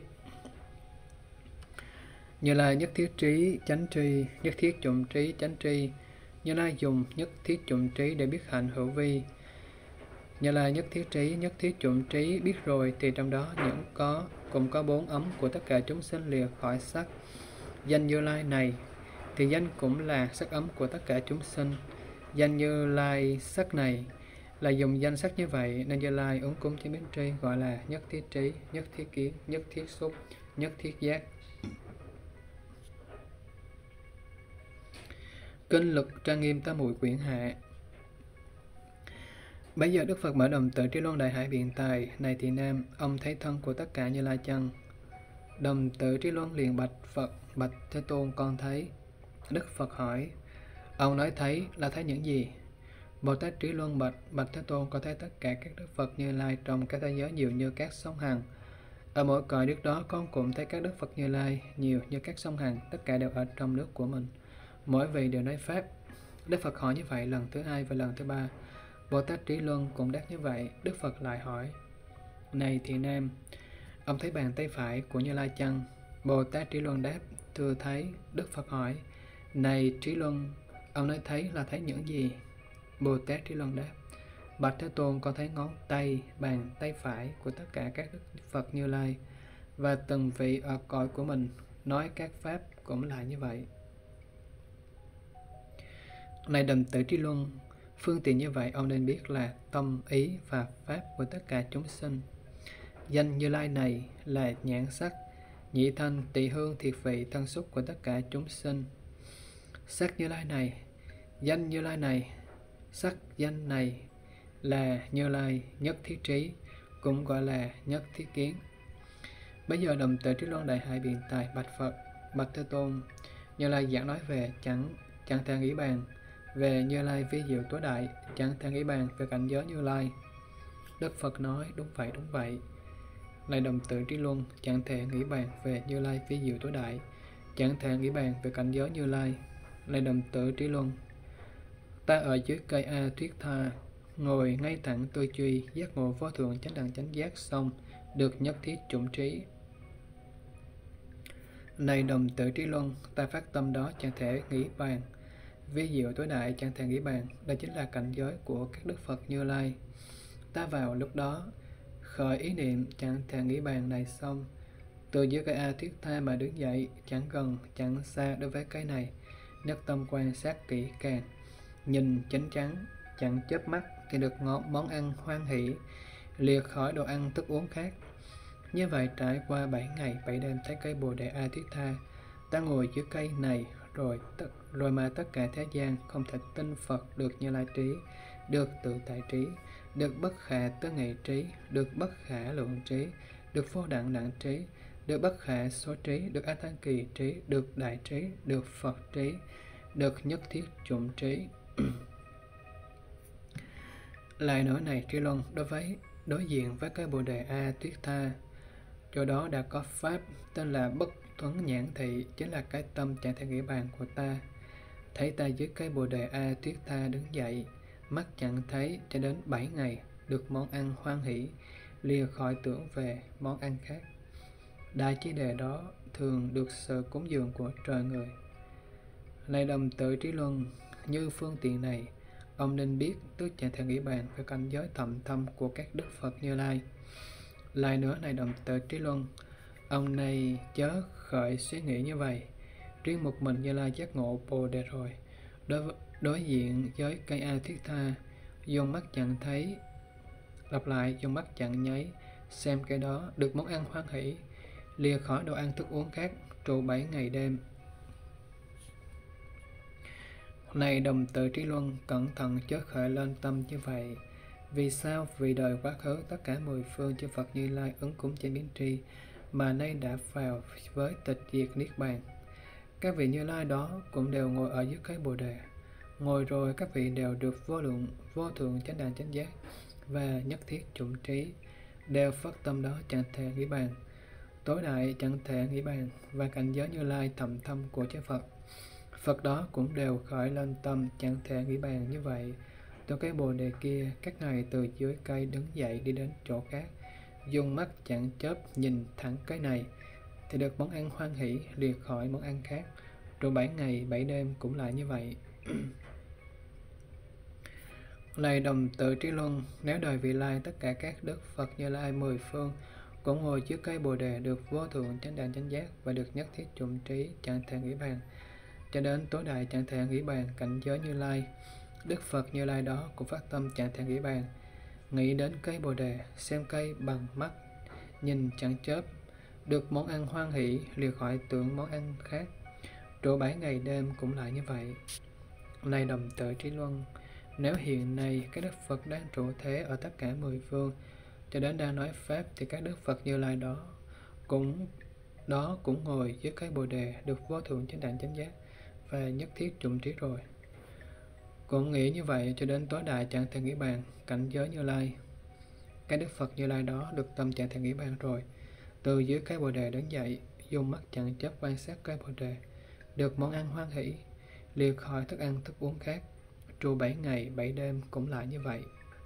Như Lai nhất thiết trí chánh tri, nhất thiết chủng trí chánh tri. Như Lai dùng nhất thiết chủng trí để biết hạnh hữu vi. Như Lai nhất thiết trí, nhất thiết chủng trí biết rồi thì trong đó cũng có 4 ấm của tất cả chúng sinh lìa khỏi sắc. Danh Như Lai này thì danh cũng là sắc ấm của tất cả chúng sinh. Danh Như Lai sắc này là dùng danh sắc như vậy nên Như Lai ứng cúng chánh biến tri gọi là nhất thiết trí, nhất thiết kiến, nhất thiết xúc, nhất thiết giác. Kinh Lực Trang Nghiêm Tam Muội Quyển Hạ. Bây giờ Đức Phật mở đồng tử Trí Luân Đại Hải Biện Tài: Này Tỳ Nam, ông thấy thân của tất cả Như Lai chăng? Đồng tử Trí Luân liền bạch Phật: Bạch Thế Tôn, con thấy. Đức Phật hỏi: Ông nói thấy là thấy những gì? Bồ Tát Trí Luân bạch: Bạch Thế Tôn, có thấy tất cả các Đức Phật Như Lai trong các thế giới nhiều như các sông Hằng. Ở mỗi cõi nước đó con cũng thấy các Đức Phật Như Lai nhiều như các sông Hằng, tất cả đều ở trong nước của mình, mỗi vị đều nói pháp. Đức Phật hỏi như vậy lần thứ hai và lần thứ ba. Bồ Tát Trí Luân cũng đáp như vậy. Đức Phật lại hỏi: Này Thiện Nam, ông thấy bàn tay phải của Như Lai chăng? Bồ Tát Trí Luân đáp: Thưa thấy. Đức Phật hỏi: Này Trí Luân, ông nói thấy là thấy những gì? Bồ Tát Trí Luân đáp: Bạch Thế Tôn, con thấy ngón tay, bàn tay phải của tất cả các Đức Phật Như Lai, và từng vị ở cõi của mình nói các pháp cũng là như vậy. Này Đồng Tử Trí Luân, phương tiện như vậy ông nên biết là tâm, ý và pháp của tất cả chúng sinh. Danh Như Lai này là nhãn sắc, nhị thanh, tỳ hương, thiệt vị, thân xúc của tất cả chúng sinh. Sắc Như Lai này, danh Như Lai này, sắc danh này là Như Lai nhất thiết trí, cũng gọi là nhất thiết kiến. Bây giờ Đồng Tử Trí Luân Đại Hải Biện Tài bạch Phật: Bạch Thế Tôn, Như Lai giảng nói về chẳng thể nghĩ bàn, về Như Lai vi diệu tối đại, chẳng thể nghĩ bàn về cảnh giới Như Lai. Đức Phật nói: Đúng vậy, đúng vậy. Này Đồng Tử Trí Luân, chẳng thể nghĩ bàn về Như Lai vi diệu tối đại, chẳng thể nghĩ bàn về cảnh giới Như Lai. Này Đồng Tử Trí Luân, ta ở dưới cây A Thuyết Tha, ngồi ngay thẳng tư duy, giác ngộ vô thượng chánh đẳng chánh giác, xong được nhất thiết chủng trí. Này Đồng Tử Trí Luân, ta phát tâm đó chẳng thể nghĩ bàn, vi diệu tối đại chẳng thể nghĩ bàn, đó chính là cảnh giới của các Đức Phật Như Lai. Ta vào lúc đó khởi ý niệm chẳng thể nghĩ bàn này, xong từ dưới cây A Thuyết Tha mà đứng dậy, chẳng gần chẳng xa đối với cái này, nhất tâm quan sát kỹ càng, nhìn chánh chắn, chẳng chớp mắt thì được món ăn hoan hỷ, lìa khỏi đồ ăn thức uống khác. Như vậy trải qua 7 ngày 7 đêm thấy cây Bồ Đề A Thuyết Tha, ta ngồi dưới cây này rồi mà tất cả thế gian không thể tin Phật được Như Lai trí, được tự tại trí, được bất khả tư nghị trí, được bất khả lượng trí, được vô đẳng đẳng trí, được bất khả số trí, được a tăng kỳ trí, được đại trí, được Phật trí, được nhất thiết chủng trí. Lại nữa này Trí Luân, đối diện với cái Bồ Đề A Thuyết Tha, chỗ đó đã có pháp tên là bất thuấn nhãn thị, chính là cái tâm chẳng thể nghĩ bàn của ta. Thấy ta dưới cái Bồ Đề A Thuyết Tha đứng dậy, mắt chẳng thấy cho đến 7 ngày, được món ăn hoan hỷ, lìa khỏi tưởng về món ăn khác. Đại chí đề đó thường được sự cúng dường của trời người. Này Đồng Tử Trí Luân, như phương tiện này, ông nên biết tức chẳng thể nghĩ bàn về cảnh giới thầm thâm của các Đức Phật Như Lai. Lại nữa này Đồng Tử Trí Luân, ông này chớ khởi suy nghĩ như vậy. Riêng một mình Như Lai giác ngộ Bồ Đề rồi, đối diện với cây A Thuyết Tha, dùng mắt chẳng thấy, lặp lại dùng mắt chẳng nháy, xem cái đó được món ăn hoan hỷ, lìa khỏi đồ ăn thức uống khác, trụ 7 ngày đêm. Này Đồng Tử Trí Luân, cẩn thận chớ khởi lên tâm như vậy. Vì sao? Vì đời quá khứ tất cả 10 phương chư Phật Như Lai ứng cúng trên biến tri, mà nay đã vào với tịch diệt niết bàn. Các vị Như Lai đó cũng đều ngồi ở dưới cái Bồ Đề. Ngồi rồi các vị đều được vô thượng chánh đẳng chánh giác và nhất thiết chủng trí, đều phát tâm đó chẳng thể nghĩ bàn, tối đại chẳng thể nghĩ bàn, và cảnh giới Như Lai thầm thâm của chư Phật. Phật đó cũng đều khởi lên tâm chẳng thể nghĩ bàn như vậy. Từ cái Bồ Đề kia, các ngài từ dưới cây đứng dậy đi đến chỗ khác, dùng mắt chẳng chớp nhìn thẳng cái này, thì được món ăn hoan hỷ, lìa khỏi món ăn khác. Rồi 7 ngày 7 đêm cũng lại như vậy. Này Đồng Tử Trí Luân, nếu đời vị lai tất cả các Đức Phật Như Lai 10 phương cũng ngồi dưới cây Bồ Đề, được vô thượng chánh đẳng chánh giác và được nhất thiết chủng trí chẳng thể nghĩ bàn, cho đến tối đại chẳng thể nghĩ bàn cảnh giới Như Lai, Đức Phật Như Lai đó cũng phát tâm chẳng thể nghĩ bàn, nghĩ đến cây Bồ Đề, xem cây bằng mắt, nhìn chẳng chớp, được món ăn hoan hỷ, lìa khỏi tưởng món ăn khác. Trụ 7 ngày đêm cũng lại như vậy. Này đồng tự Trí Luân, nếu hiện nay các đức Phật đang trụ thế ở tất cả 10 phương, cho đến đang nói Pháp, thì các đức Phật Như Lai cũng ngồi dưới cái Bồ Đề được vô thượng chánh đẳng chánh giác và nhất thiết chủng trí rồi. Cũng nghĩ như vậy cho đến tối đại chẳng thể nghĩ bàn cảnh giới Như Lai. Các đức Phật Như Lai đó được tâm chẳng thể nghĩ bàn rồi, từ dưới cái Bồ Đề đứng dậy, dùng mắt chẳng chớp quan sát cái Bồ Đề, được món ăn hoan hỷ, lìa khỏi thức ăn thức uống khác, trụ 7 ngày 7 đêm cũng lại như vậy.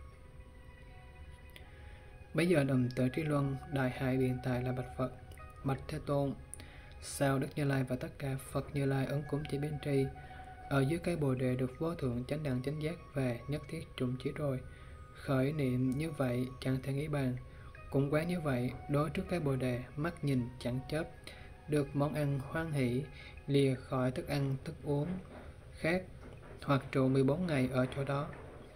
Bây giờ đồng tự Trí Luân đại hại biện tài là bạch Phật: Bạch Thế Tôn, sao Đức Như Lai và tất cả Phật Như Lai ứng cúng chỉ biên tri ở dưới cái Bồ Đề được vô thượng chánh đẳng chánh giác và nhất thiết chủng trí rồi, khởi niệm như vậy chẳng thể nghĩ bàn, cũng quán như vậy đối trước cái Bồ Đề, mắt nhìn chẳng chớp, được món ăn hoan hỷ, lìa khỏi thức ăn thức uống khác, hoặc trụ 14 ngày ở chỗ đó.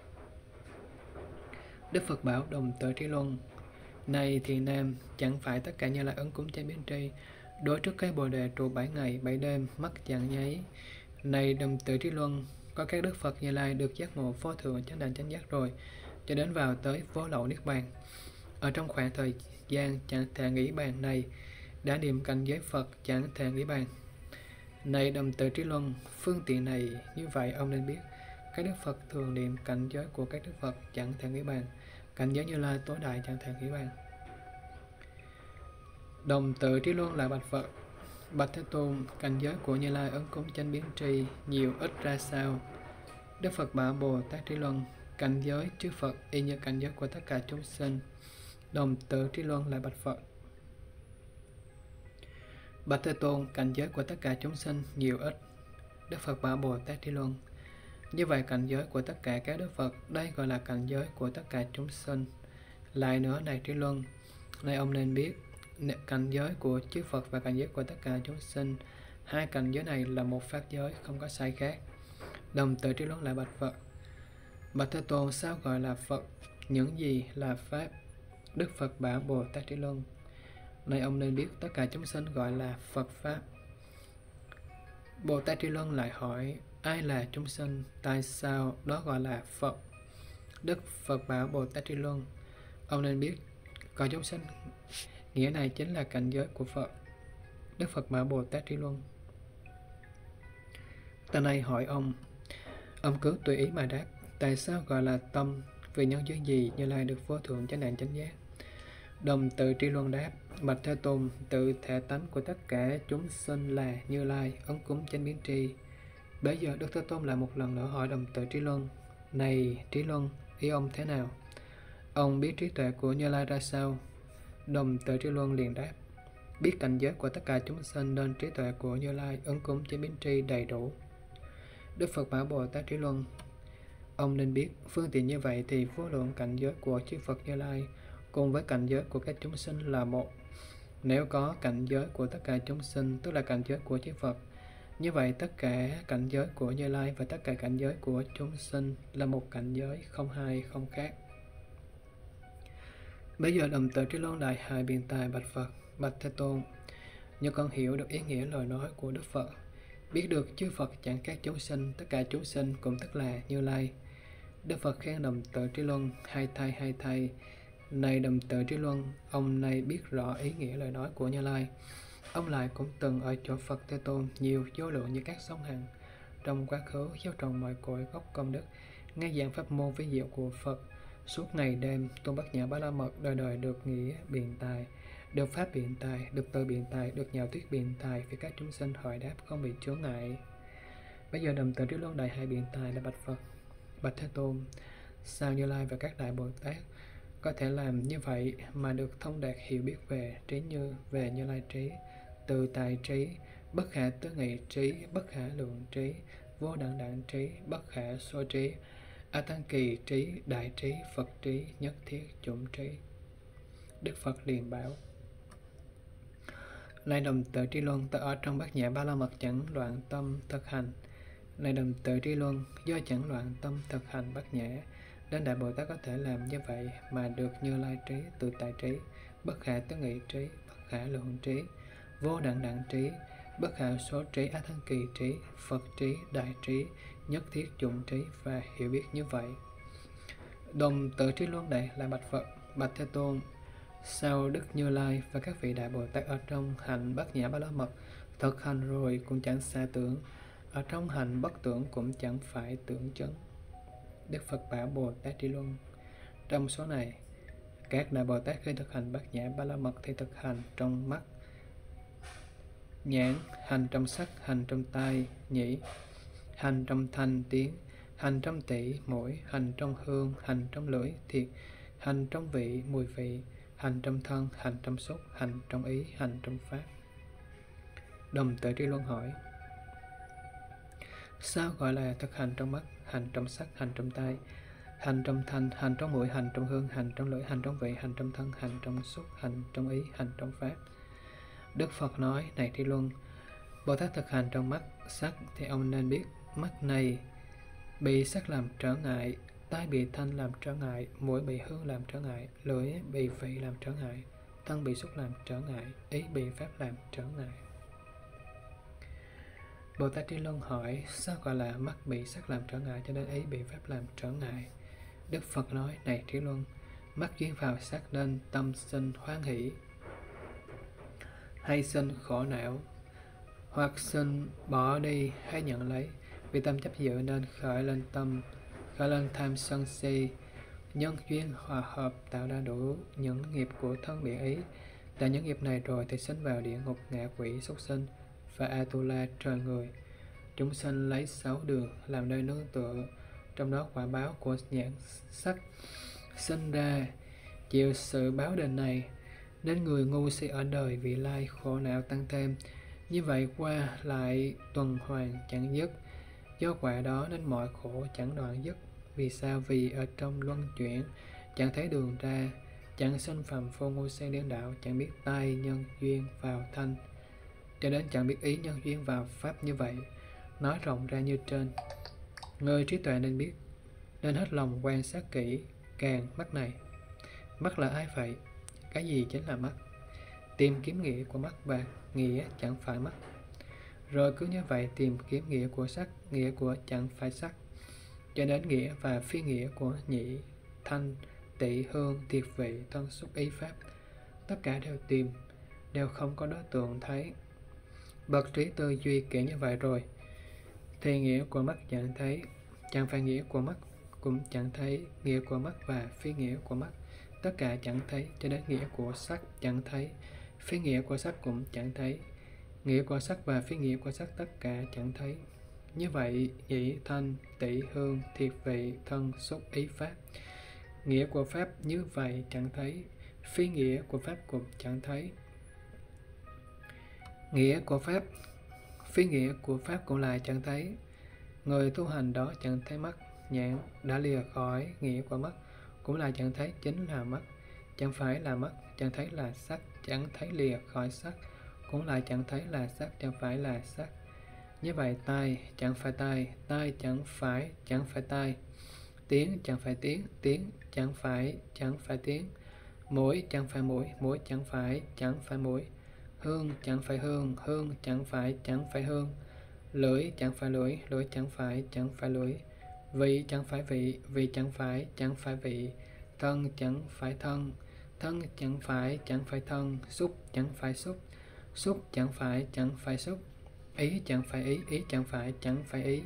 Đức Phật bảo đồng tự Trí Luân: Này Thiện Nam, chẳng phải tất cả Như Lai ứng cúng chánh biên tri đối trước cái Bồ Đề trụ 7 ngày 7 đêm mắt chẳng nháy. Này đồng tự Trí Luân, có các đức Phật Như Lai được giác ngộ vô thượng chánh đẳng chánh giác rồi, cho đến vào tới vô lậu niết bàn. Ở trong khoảng thời gian chẳng thể nghĩ bàn này, đã niệm cảnh giới Phật chẳng thể nghĩ bàn. Này đồng tự Trí Luân, phương tiện này như vậy ông nên biết, các đức Phật thường niệm cảnh giới của các đức Phật chẳng thể nghĩ bàn, cảnh giới Như Lai tối đại chẳng thể nghĩ bàn. Đồng tự Trí Luân lại bạch Phật: Bạch Thế Tôn, cảnh giới của Như Lai ứng cúng chánh biến tri nhiều ít ra sao? Đức Phật bảo Bồ Tát Trí Luân: Cảnh giới chư Phật y như cảnh giới của tất cả chúng sinh. Đồng tự Trí Luân lại bạch Phật: Bạch Thế Tôn, cảnh giới của tất cả chúng sinh nhiều ít. Đức Phật bảo Bồ Tát Trí Luân: Như vậy cảnh giới của tất cả các đức Phật, đây gọi là cảnh giới của tất cả chúng sinh. Lại nữa này Trí Luân, này ông nên biết, cảnh giới của chư Phật và cảnh giới của tất cả chúng sinh, hai cảnh giới này là một pháp giới, không có sai khác. Đồng tự Trí Luân lại bạch Phật: Bạch Thế Tôn, sao gọi là Phật? Những gì là Pháp? Đức Phật bảo Bồ Tát Trí Luân: Này ông nên biết, tất cả chúng sinh gọi là Phật Pháp. Bồ Tát Trí Luân lại hỏi: Ai là chúng sinh? Tại sao đó gọi là Phật? Đức Phật bảo Bồ Tát Trí Luân: Ông nên biết, có chúng sinh, nghĩa này chính là cảnh giới của Phật. Đức Phật bảo Bồ Tát Trí Luân: Ta này hỏi ông cứ tùy ý mà đáp, tại sao gọi là tâm? Vì nhân duyên gì Như Lai được vô thượng chánh đẳng chánh giác? Đồng tự Trí Luân đáp: Bạch Thế Tôn, tự thể tánh của tất cả chúng sinh là Như Lai ứng cúng chánh biến tri. Bây giờ Đức Thế Tôn lại một lần nữa hỏi đồng tự Trí Luân: Này Trí Luân, ý ông thế nào? Ông biết trí tuệ của Như Lai ra sao? Đồng tự Trí Luân liền đáp: Biết cảnh giới của tất cả chúng sinh nên trí tuệ của Như Lai ứng cúng chánh biến tri đầy đủ. Đức Phật bảo Bồ Tát Trí Luân: Ông nên biết, phương tiện như vậy thì vô lượng cảnh giới của chư Phật Như Lai cùng với cảnh giới của các chúng sinh là một. Nếu có cảnh giới của tất cả chúng sinh, tức là cảnh giới của chư Phật, như vậy tất cả cảnh giới của Như Lai và tất cả cảnh giới của chúng sinh là một cảnh giới, không hai không khác. Bây giờ đồng tự Trí Luân đại hài biện tài bạch Phật: Bạch Thế Tôn, như con hiểu được ý nghĩa lời nói của Đức Phật, biết được chư Phật chẳng các chúng sinh, tất cả chúng sinh cũng tức là Như Lai. Đức Phật khen đồng tự Trí Luân: Hay thay. Này đồng tự Trí Luân, ông này biết rõ ý nghĩa lời nói của Như Lai. Ông lại cũng từng ở chỗ Phật Thế Tôn nhiều vô lượng như các sông Hằng, trong quá khứ gieo trồng mọi cội gốc công đức, nghe giảng pháp môn vi diệu của Phật, suốt ngày đêm tôn Bát Nhã Ba La Mật, đời đời được nghĩa biện tài, được pháp biện tài, được từ biện tài, được nhạo thuyết biện tài, vì các chúng sinh hỏi đáp không bị chướng ngại. Bây giờ đồng tự Trí Luân đại hại biện tài là bạch Phật: Bạch Thế Tôn, sao Như Lai và các đại Bồ Tát có thể làm như vậy mà được thông đạt hiểu biết về trí về Như Lai trí, từ tài trí, bất khả tư nghị trí, bất khả lượng trí, vô đẳng đẳng trí, bất khả số trí, a tăng kỳ trí, đại trí, Phật trí, nhất thiết chủng trí? Đức Phật liền bảo: Này đồng tự Trí Luân, ta ở trong Bát Nhã Ba La Mật chẳng loạn tâm thực hành. Này đồng tự Trí Luân, do chẳng loạn tâm thực hành Bát Nhã, nên Đại Bồ Tát có thể làm như vậy mà được Như Lai trí, tự tại trí, bất khả tư nghị trí, bất khả lượng trí, vô đẳng đẳng trí, bất khả số trí, á thân kỳ trí, Phật trí, đại trí, nhất thiết dụng trí và hiểu biết như vậy. Đồng tự trí luân đại là bạch Phật: Bạch Thế Tôn, sao Đức Như Lai và các vị Đại Bồ Tát ở trong hạnh Bát Nhã Ba La Mật thực hành rồi cũng chẳng xa tưởng, ở trong hạnh bất tưởng cũng chẳng phải tưởng chấn? Đức Phật bảo Bồ Tát Trí Luân: trong số này, các Đại Bồ Tát khi thực hành Bát Nhã Ba La Mật thì thực hành trong mắt, nhãn, hành trong sắc, hành trong tai, nhĩ, hành trong thanh, tiếng, hành trong tỷ, mũi, hành trong hương, hành trong lưỡi, thiệt, hành trong vị, mùi vị, hành trong thân, hành trong xúc, hành trong ý, hành trong pháp. Đồng Tự Trí Luân hỏi: sao gọi là thực hành trong mắt, hành trong sắc, hành trong tai, hành trong thanh, hành trong mũi, hành trong hương, hành trong lưỡi, hành trong vị, hành trong thân, hành trong xúc, hành trong ý, hành trong pháp? Đức Phật nói: này Trí Luân, Bồ Tát thực hành trong mắt, sắc thì ông nên biết mắt này bị sắc làm trở ngại, tai bị thanh làm trở ngại, mũi bị hương làm trở ngại, lưỡi bị vị làm trở ngại, thân bị xúc làm trở ngại, ý bị pháp làm trở ngại. Bồ Tát Trí Luân hỏi: sao gọi là mắt bị sắc làm trở ngại cho nên ý bị pháp làm trở ngại? Đức Phật nói: này Trí Luân, mắt duyên vào sắc nên tâm sinh hoan hỷ hay sinh khổ não, hoặc sinh bỏ đi hay nhận lấy. Vì tâm chấp giữ nên khởi lên tham sân si. Nhân duyên hòa hợp tạo ra đủ những nghiệp của thân biện ý. Đã những nghiệp này rồi thì sinh vào địa ngục, ngạ quỷ, súc sinh và Atula, trời người. Chúng sinh lấy 6 đường làm nơi nương tựa, trong đó quả báo của nhãn sắc sinh ra chịu sự báo đền này, nên người ngu si ở đời vị lai khổ não tăng thêm. Như vậy qua lại tuần hoàn chẳng dứt. Do quả đó nên mọi khổ chẳng đoạn dứt. Vì sao? Vì ở trong luân chuyển chẳng thấy đường ra, chẳng sinh phàm phu ngu si điên đạo, chẳng biết tai nhân duyên vào thanh, cho đến chẳng biết ý nhân duyên vào pháp. Như vậy nói rộng ra như trên. Người trí tuệ nên biết, nên hết lòng quan sát kỹ càng mắt này. Mắt là ai vậy? Cái gì chính là mắt? Tìm kiếm nghĩa của mắt và nghĩa chẳng phải mắt. Rồi cứ như vậy tìm kiếm nghĩa của sắc, nghĩa của chẳng phải sắc, cho đến nghĩa và phi nghĩa của nhĩ, thanh, tỷ, hương, thiệt, vị, thân, xúc, ý, pháp. Tất cả đều tìm, đều không có đối tượng thấy. Bậc trí tư duy kỹ như vậy rồi thì nghĩa của mắt chẳng thấy, chẳng phải nghĩa của mắt cũng chẳng thấy, nghĩa của mắt và phi nghĩa của mắt tất cả chẳng thấy, cho đến nghĩa của sắc chẳng thấy, phi nghĩa của sắc cũng chẳng thấy, nghĩa của sắc và phi nghĩa của sắc tất cả chẳng thấy. Như vậy nhĩ, thanh, tỷ, hương, thiệt, vị, thân, xúc, ý, pháp. Nghĩa của pháp như vậy chẳng thấy, phi nghĩa của pháp cũng chẳng thấy. Nghĩa của pháp, phi nghĩa của pháp cũng lại chẳng thấy. Người tu hành đó chẳng thấy mắt, nhãn đã lìa khỏi nghĩa của mắt, cũng là chẳng thấy chính là mắt, chẳng phải là mắt, chẳng thấy là sắc, chẳng thấy lìa khỏi sắc, cũng lại chẳng thấy là sắc, chẳng phải là sắc. Như vậy tai chẳng phải tai, tai chẳng phải tai, tiếng chẳng phải tiếng, tiếng chẳng phải tiếng, mũi chẳng phải mũi, mũi chẳng phải mũi, hương chẳng phải hương, hương chẳng phải hương, lưỡi chẳng phải lưỡi, lưỡi chẳng phải lưỡi, vị chẳng phải vị, vị chẳng phải vị, thân chẳng phải thân, thân chẳng phải thân, xúc chẳng phải xúc, xúc chẳng phải xúc, ý chẳng phải ý, ý chẳng phải ý,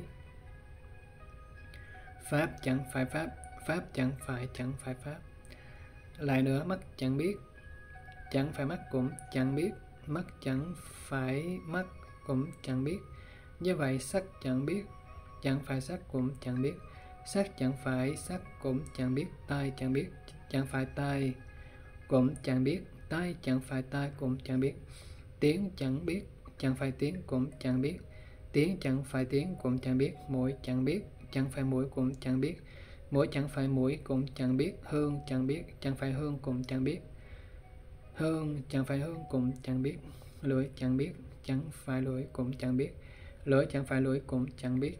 pháp chẳng phải pháp, pháp chẳng phải pháp. Lại nữa, mắt chẳng biết, chẳng phải mắt cũng chẳng biết, mắt chẳng phải mắt cũng chẳng biết. Như vậy sắc chẳng biết, chẳng phải sắc cũng chẳng biết, sắc chẳng phải sắc cũng chẳng biết, tai chẳng biết, chẳng phải tai cũng chẳng biết, tai chẳng phải tai cũng chẳng biết, tiếng chẳng biết, chẳng phải tiếng cũng chẳng biết, tiếng chẳng phải tiếng cũng chẳng biết, mũi chẳng biết, chẳng phải mũi cũng chẳng biết, mũi chẳng phải mũi cũng chẳng biết, hương chẳng biết, chẳng phải hương cũng chẳng biết, hương chẳng phải hương cũng chẳng biết, lưỡi chẳng biết, chẳng phải lưỡi cũng chẳng biết, lưỡi chẳng phải lưỡi cũng chẳng biết,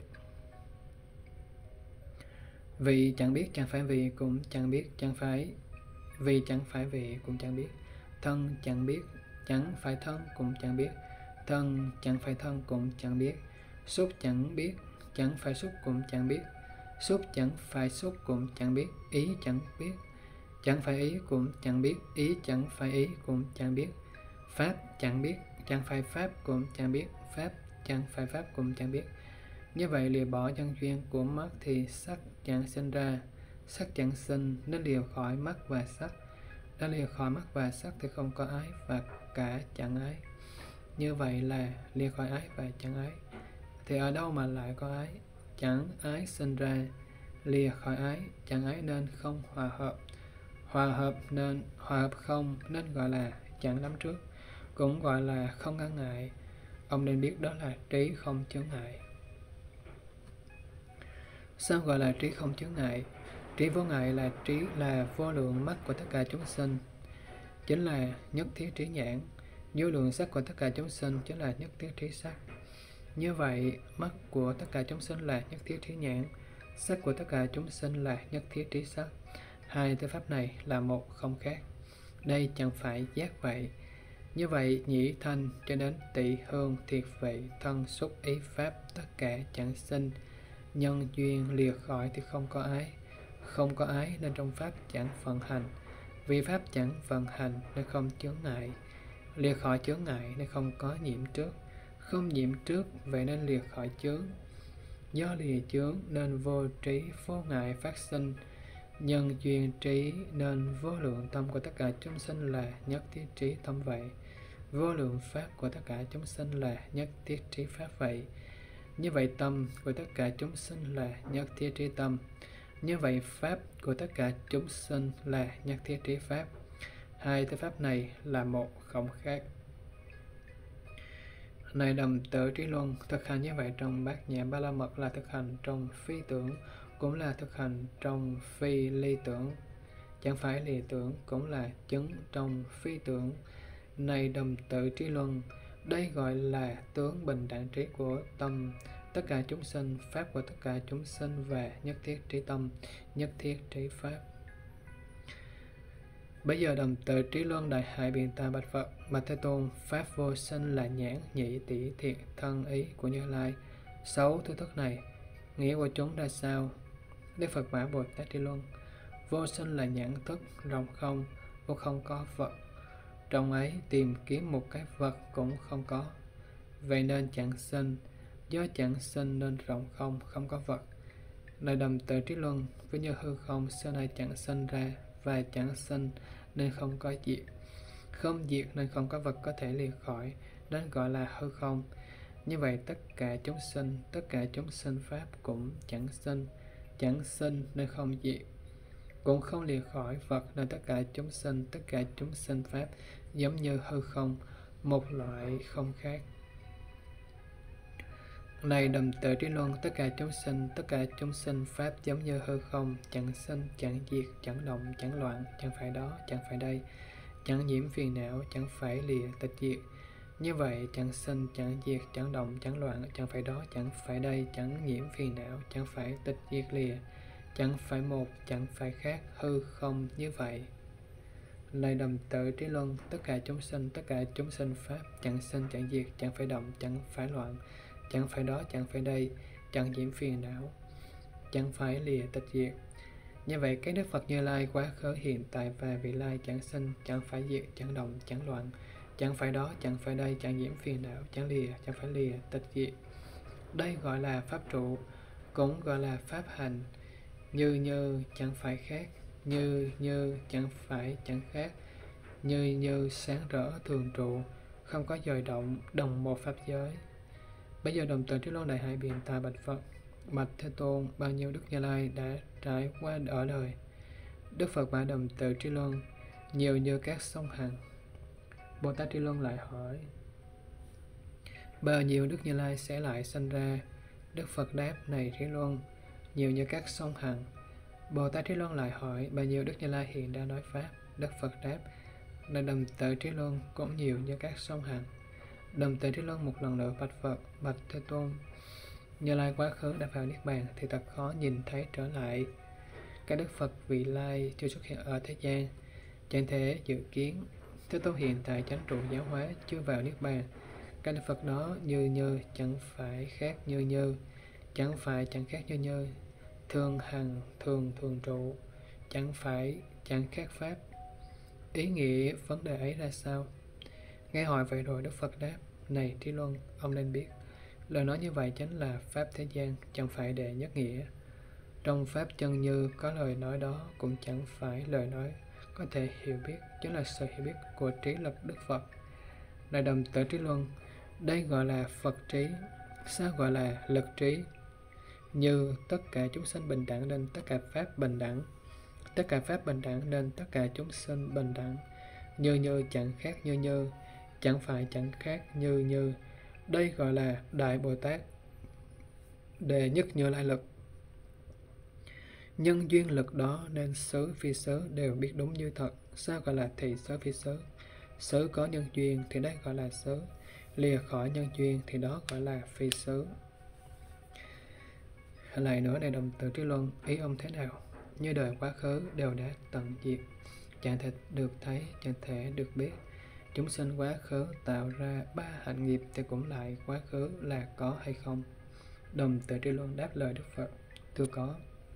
vị chẳng biết, chẳng phải vị cũng chẳng biết, chẳng phải vị chẳng phải vị cũng chẳng biết, thân chẳng biết, chẳng phải thân cũng chẳng biết, thân chẳng phải thân cũng chẳng biết, xúc chẳng biết, chẳng phải xúc cũng chẳng biết, xúc chẳng phải xúc cũng chẳng biết, ý chẳng biết, chẳng phải ý cũng chẳng biết, ý chẳng phải ý cũng chẳng biết, pháp chẳng biết, chẳng phải pháp cũng chẳng biết, pháp chẳng phải pháp cũng chẳng biết. Như vậy lìa bỏ nhân duyên của mắt thì sắc chẳng sinh ra, sắc chẳng sinh nên lìa khỏi mắt và sắc. Đã lìa khỏi mắt và sắc thì không có ái và cả chẳng ái. Như vậy là lìa khỏi ái và chẳng ái. Thì ở đâu mà lại có ái? Chẳng ái sinh ra, lìa khỏi ái, chẳng ái nên không hòa hợp. Hòa hợp không nên gọi là chẳng lắm trước, cũng gọi là không ngăn ngại. Ông nên biết đó là trí không chướng ngại. Sao gọi là trí không chướng ngại? Trí vô ngại là trí là vô lượng mắt của tất cả chúng sinh, chính là nhất thiết trí nhãn. Vô lượng sắc của tất cả chúng sinh chính là nhất thiết trí sắc. Như vậy, mắt của tất cả chúng sinh là nhất thiết trí nhãn, sắc của tất cả chúng sinh là nhất thiết trí sắc. Hai tư pháp này là một không khác. Đây chẳng phải giác vậy. Như vậy, nhĩ thanh cho đến tỳ hương thiệt vị thân xúc ý pháp tất cả chẳng sinh. Nhân duyên lìa khỏi thì không có ái. Không có ái nên trong pháp chẳng vận hành. Vì pháp chẳng vận hành nên không chướng ngại. Lìa khỏi chướng ngại nên không có nhiễm trước. Không nhiễm trước vậy nên lìa khỏi chướng. Do lìa chướng nên vô trí vô ngại phát sinh. Nhân duyên trí nên vô lượng tâm của tất cả chúng sinh là nhất thiết trí tâm vậy. Vô lượng pháp của tất cả chúng sinh là nhất thiết trí pháp vậy. Như vậy tâm của tất cả chúng sinh là nhất thiết trí tâm. Như vậy pháp của tất cả chúng sinh là nhất thiết trí pháp. Hai tư pháp này là một không khác. Này Đầm Tử Trí Luân, thực hành như vậy trong Bát Nhã Ba La Mật là thực hành trong phi tưởng, cũng là thực hành trong phi ly tưởng. Chẳng phải lìa tưởng, cũng là chứng trong phi tưởng. Này Đầm Tử Trí Luân, đây gọi là tướng bình đẳng trí của tâm tất cả chúng sinh, pháp của tất cả chúng sinh và nhất thiết trí tâm, nhất thiết trí pháp. Bây giờ Đầm Tử Trí Luân đại hại biện tài bạch Phật: Bạch Thế Tôn, pháp vô sinh là nhãn nhĩ tỷ thiệt thân ý của Như Lai. 6 thứ thức này nghĩa của chúng ra sao? Đức Phật bảo Bồ Tát Trí Luân: vô sinh là nhãn thức rộng không, vô không có vật. Trong ấy tìm kiếm một cái vật cũng không có, vậy nên chẳng sinh. Do chẳng sinh nên rộng không, không có vật. Lời Đầm Tử Trí Luân, với như hư không xưa nay chẳng sinh ra và chẳng sinh nên không có diệt. Không diệt nên không có vật có thể lìa khỏi, nên gọi là hư không. Như vậy tất cả chúng sinh pháp cũng chẳng sinh nên không diệt, cũng không lìa khỏi vật, nên tất cả chúng sinh pháp giống như hư không, một loại không khác. Này Đầm Tử Trí Luân, tất cả chúng sinh pháp giống như hư không, chẳng sinh, chẳng diệt, chẳng động, chẳng loạn, chẳng phải đó, chẳng phải đây, chẳng nhiễm phiền não, chẳng phải lìa tịch diệt. Như vậy chẳng sinh, chẳng diệt, chẳng động, chẳng loạn, chẳng phải đó, chẳng phải đây, chẳng nhiễm phiền não, chẳng phải tịch diệt lìa, chẳng phải một, chẳng phải khác, hư không như vậy. Này Đầm Tử Trí Luân, tất cả chúng sinh pháp chẳng sinh, chẳng diệt, chẳng phải động, chẳng phải loạn, chẳng phải đó, chẳng phải đây, chẳng nhiễm phiền não, chẳng phải lìa tịch diệt. Như vậy các Đức Phật Như Lai quá khứ, hiện tại và vị lai chẳng sinh, chẳng phải diệt, chẳng động, chẳng loạn, chẳng phải đó, chẳng phải đây, chẳng nhiễm phiền não, chẳng phải lìa tịch diệt. Đây gọi là pháp trụ, cũng gọi là pháp hành. Như chẳng phải khác, như chẳng phải chẳng khác, như sáng rỡ thường trụ, không có dời động, đồng một pháp giới. Bây giờ Đồng Tử Trí Luân đại hại biện tài bạch Phật: Bạch Thế Tôn, bao nhiêu Đức Như Lai đã trải qua ở đời? Đức Phật bảo Đồng Tử Trí Luân: nhiều như các sông Hằng. Bồ Tát Trí Luân lại hỏi: bao nhiêu Đức Như Lai sẽ lại sanh ra? Đức Phật đáp: này Trí Luân, nhiều như các sông Hằng. Bồ Tát Trí Luân lại hỏi: bao nhiêu Đức Như Lai hiện đang nói pháp? Đức Phật đáp: là Đồng Tử Trí Luân cũng nhiều như các sông Hằng. Đồng Tử Trí Luân một lần nữa bạch Phật: Bạch Thế Tôn, Như Lai quá khứ đã vào Niết Bàn thì thật khó nhìn thấy trở lại. Các Đức Phật vị lai chưa xuất hiện ở thế gian, chẳng thể dự kiến. Thế Tôn hiện tại chánh trụ giáo hóa chưa vào Niết Bàn, Các đức Phật đó như chẳng phải khác như, chẳng phải chẳng khác như, thường hằng thường trụ, chẳng phải chẳng khác pháp. Ý nghĩa vấn đề ấy ra sao? Nghe hỏi vậy rồi, Đức Phật đáp: Này Trí Luân, ông nên biết, lời nói như vậy chính là pháp thế gian, chẳng phải đệ nhất nghĩa. Trong pháp chân như có lời nói đó cũng chẳng phải lời nói có thể hiểu biết, chính là sự hiểu biết của trí lực Đức Phật. Này đồng tử Trí Luân, đây gọi là Phật trí. Sao gọi là lực trí? Như tất cả chúng sinh bình đẳng nên tất cả pháp bình đẳng, tất cả pháp bình đẳng nên tất cả chúng sinh bình đẳng. Như chẳng khác như, chẳng phải chẳng khác như. Đây gọi là Đại Bồ Tát Đệ Nhất Như Lai lực. Nhân duyên lực đó nên xứ phi xứ đều biết đúng như thật. Sao gọi là thị xứ phi xứ? Xứ có nhân duyên thì đây gọi là xứ, lìa khỏi nhân duyên thì đó gọi là phi xứ. Lại nữa này đồng tử Trí Luân, ý ông thế nào? Như đời quá khứ đều đã tận diệt, chẳng thể được thấy, chẳng thể được biết. Chúng sinh quá khứ tạo ra ba hạnh nghiệp thì cũng lại quá khứ là có hay không? Đồng tử Trí Luân đáp lời Đức Phật: Thưa có.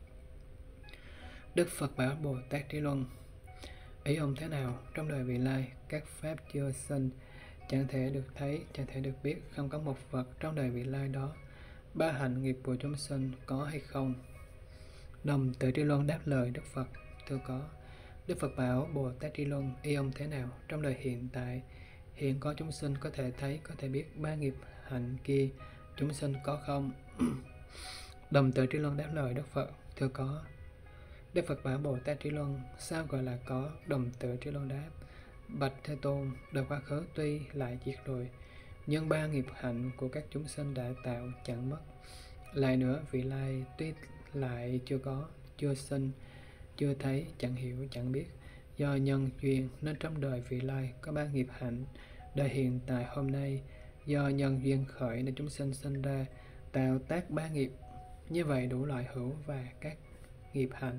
Đức Phật bảo Bồ Tát Trí Luân: Ý ông thế nào? Trong đời vị lai, các pháp chưa sinh, chẳng thể được thấy, chẳng thể được biết, không có một vật trong đời vị lai đó. Ba hạnh nghiệp của chúng sinh có hay không? Đồng tử Trí Luân đáp lời Đức Phật: Thưa có. Đức Phật bảo Bồ Tát Trí Luân: Ý ông thế nào? Trong đời hiện tại, hiện có chúng sinh có thể thấy, có thể biết ba nghiệp hạnh kia, chúng sinh có không? Đồng tử Trí Luân đáp lời Đức Phật: Thưa có. Đức Phật bảo Bồ Tát Trí Luân: Sao gọi là có? Đồng tử Trí Luân đáp: Bạch Thế Tôn, đời quá khứ tuy lại diệt rồi, nhưng ba nghiệp hạnh của các chúng sinh đã tạo chẳng mất. Lại nữa, vị lai tuy lại chưa có, chưa sinh, chưa thấy, chẳng hiểu, chẳng biết. Do nhân duyên nên trong đời vị lai có ba nghiệp hạnh. Đời hiện tại hôm nay, do nhân duyên khởi nên chúng sinh sinh ra, tạo tác ba nghiệp. Như vậy đủ loại hữu và các nghiệp hạnh.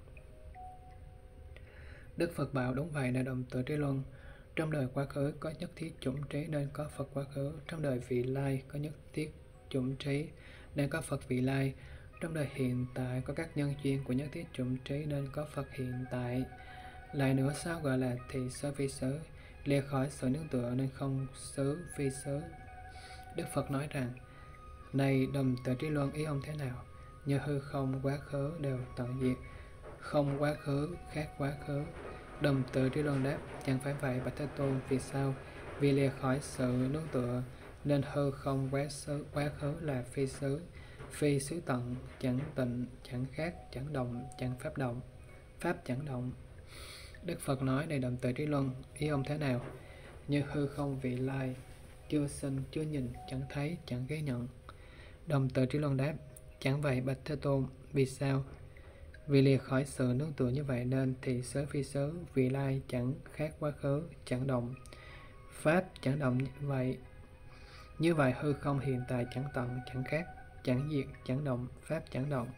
Đức Phật bảo đúng vậy là đồng tử Trí Luân. Trong đời quá khứ có nhất thiết chủng trí nên có Phật quá khứ. Trong đời vị lai có nhất thiết chủng trí nên có Phật vị lai. Trong đời hiện tại có các nhân duyên của nhất thiết chủng trí nên có Phật hiện tại. Lại nữa, sao gọi là thị xứ phi xứ? Lìa khỏi sự nương tựa nên không xứ phi xứ. Đức Phật nói rằng: Này đồng tử Trí Luân, ý ông thế nào? Như hư không quá khứ đều tận diệt, không quá khứ khác quá khứ. Đồng tử Trí Luân đáp: Chẳng phải vậy Bạch Thế Tôn. Vì sao? Vì lìa khỏi sự nương tựa nên hư không quá khứ là phi xứ. Phi xứ tận, chẳng tịnh, chẳng khác, chẳng động, chẳng pháp động, pháp chẳng động. Đức Phật nói: Này đồng tử Trí Luân, ý ông thế nào? Như hư không vị lai, chưa sinh, chưa nhìn, chẳng thấy, chẳng ghé nhận. Đồng tử Trí Luân đáp: Chẳng vậy Bạch Thế Tôn. Vì sao? Vì lìa khỏi sự nương tựa như vậy nên thị xứ phi xứ, vị lai chẳng khác quá khứ, chẳng động, pháp chẳng động. Như vậy hư không hiện tại chẳng tận, chẳng khác, chẳng diệt, chẳng động, pháp chẳng động.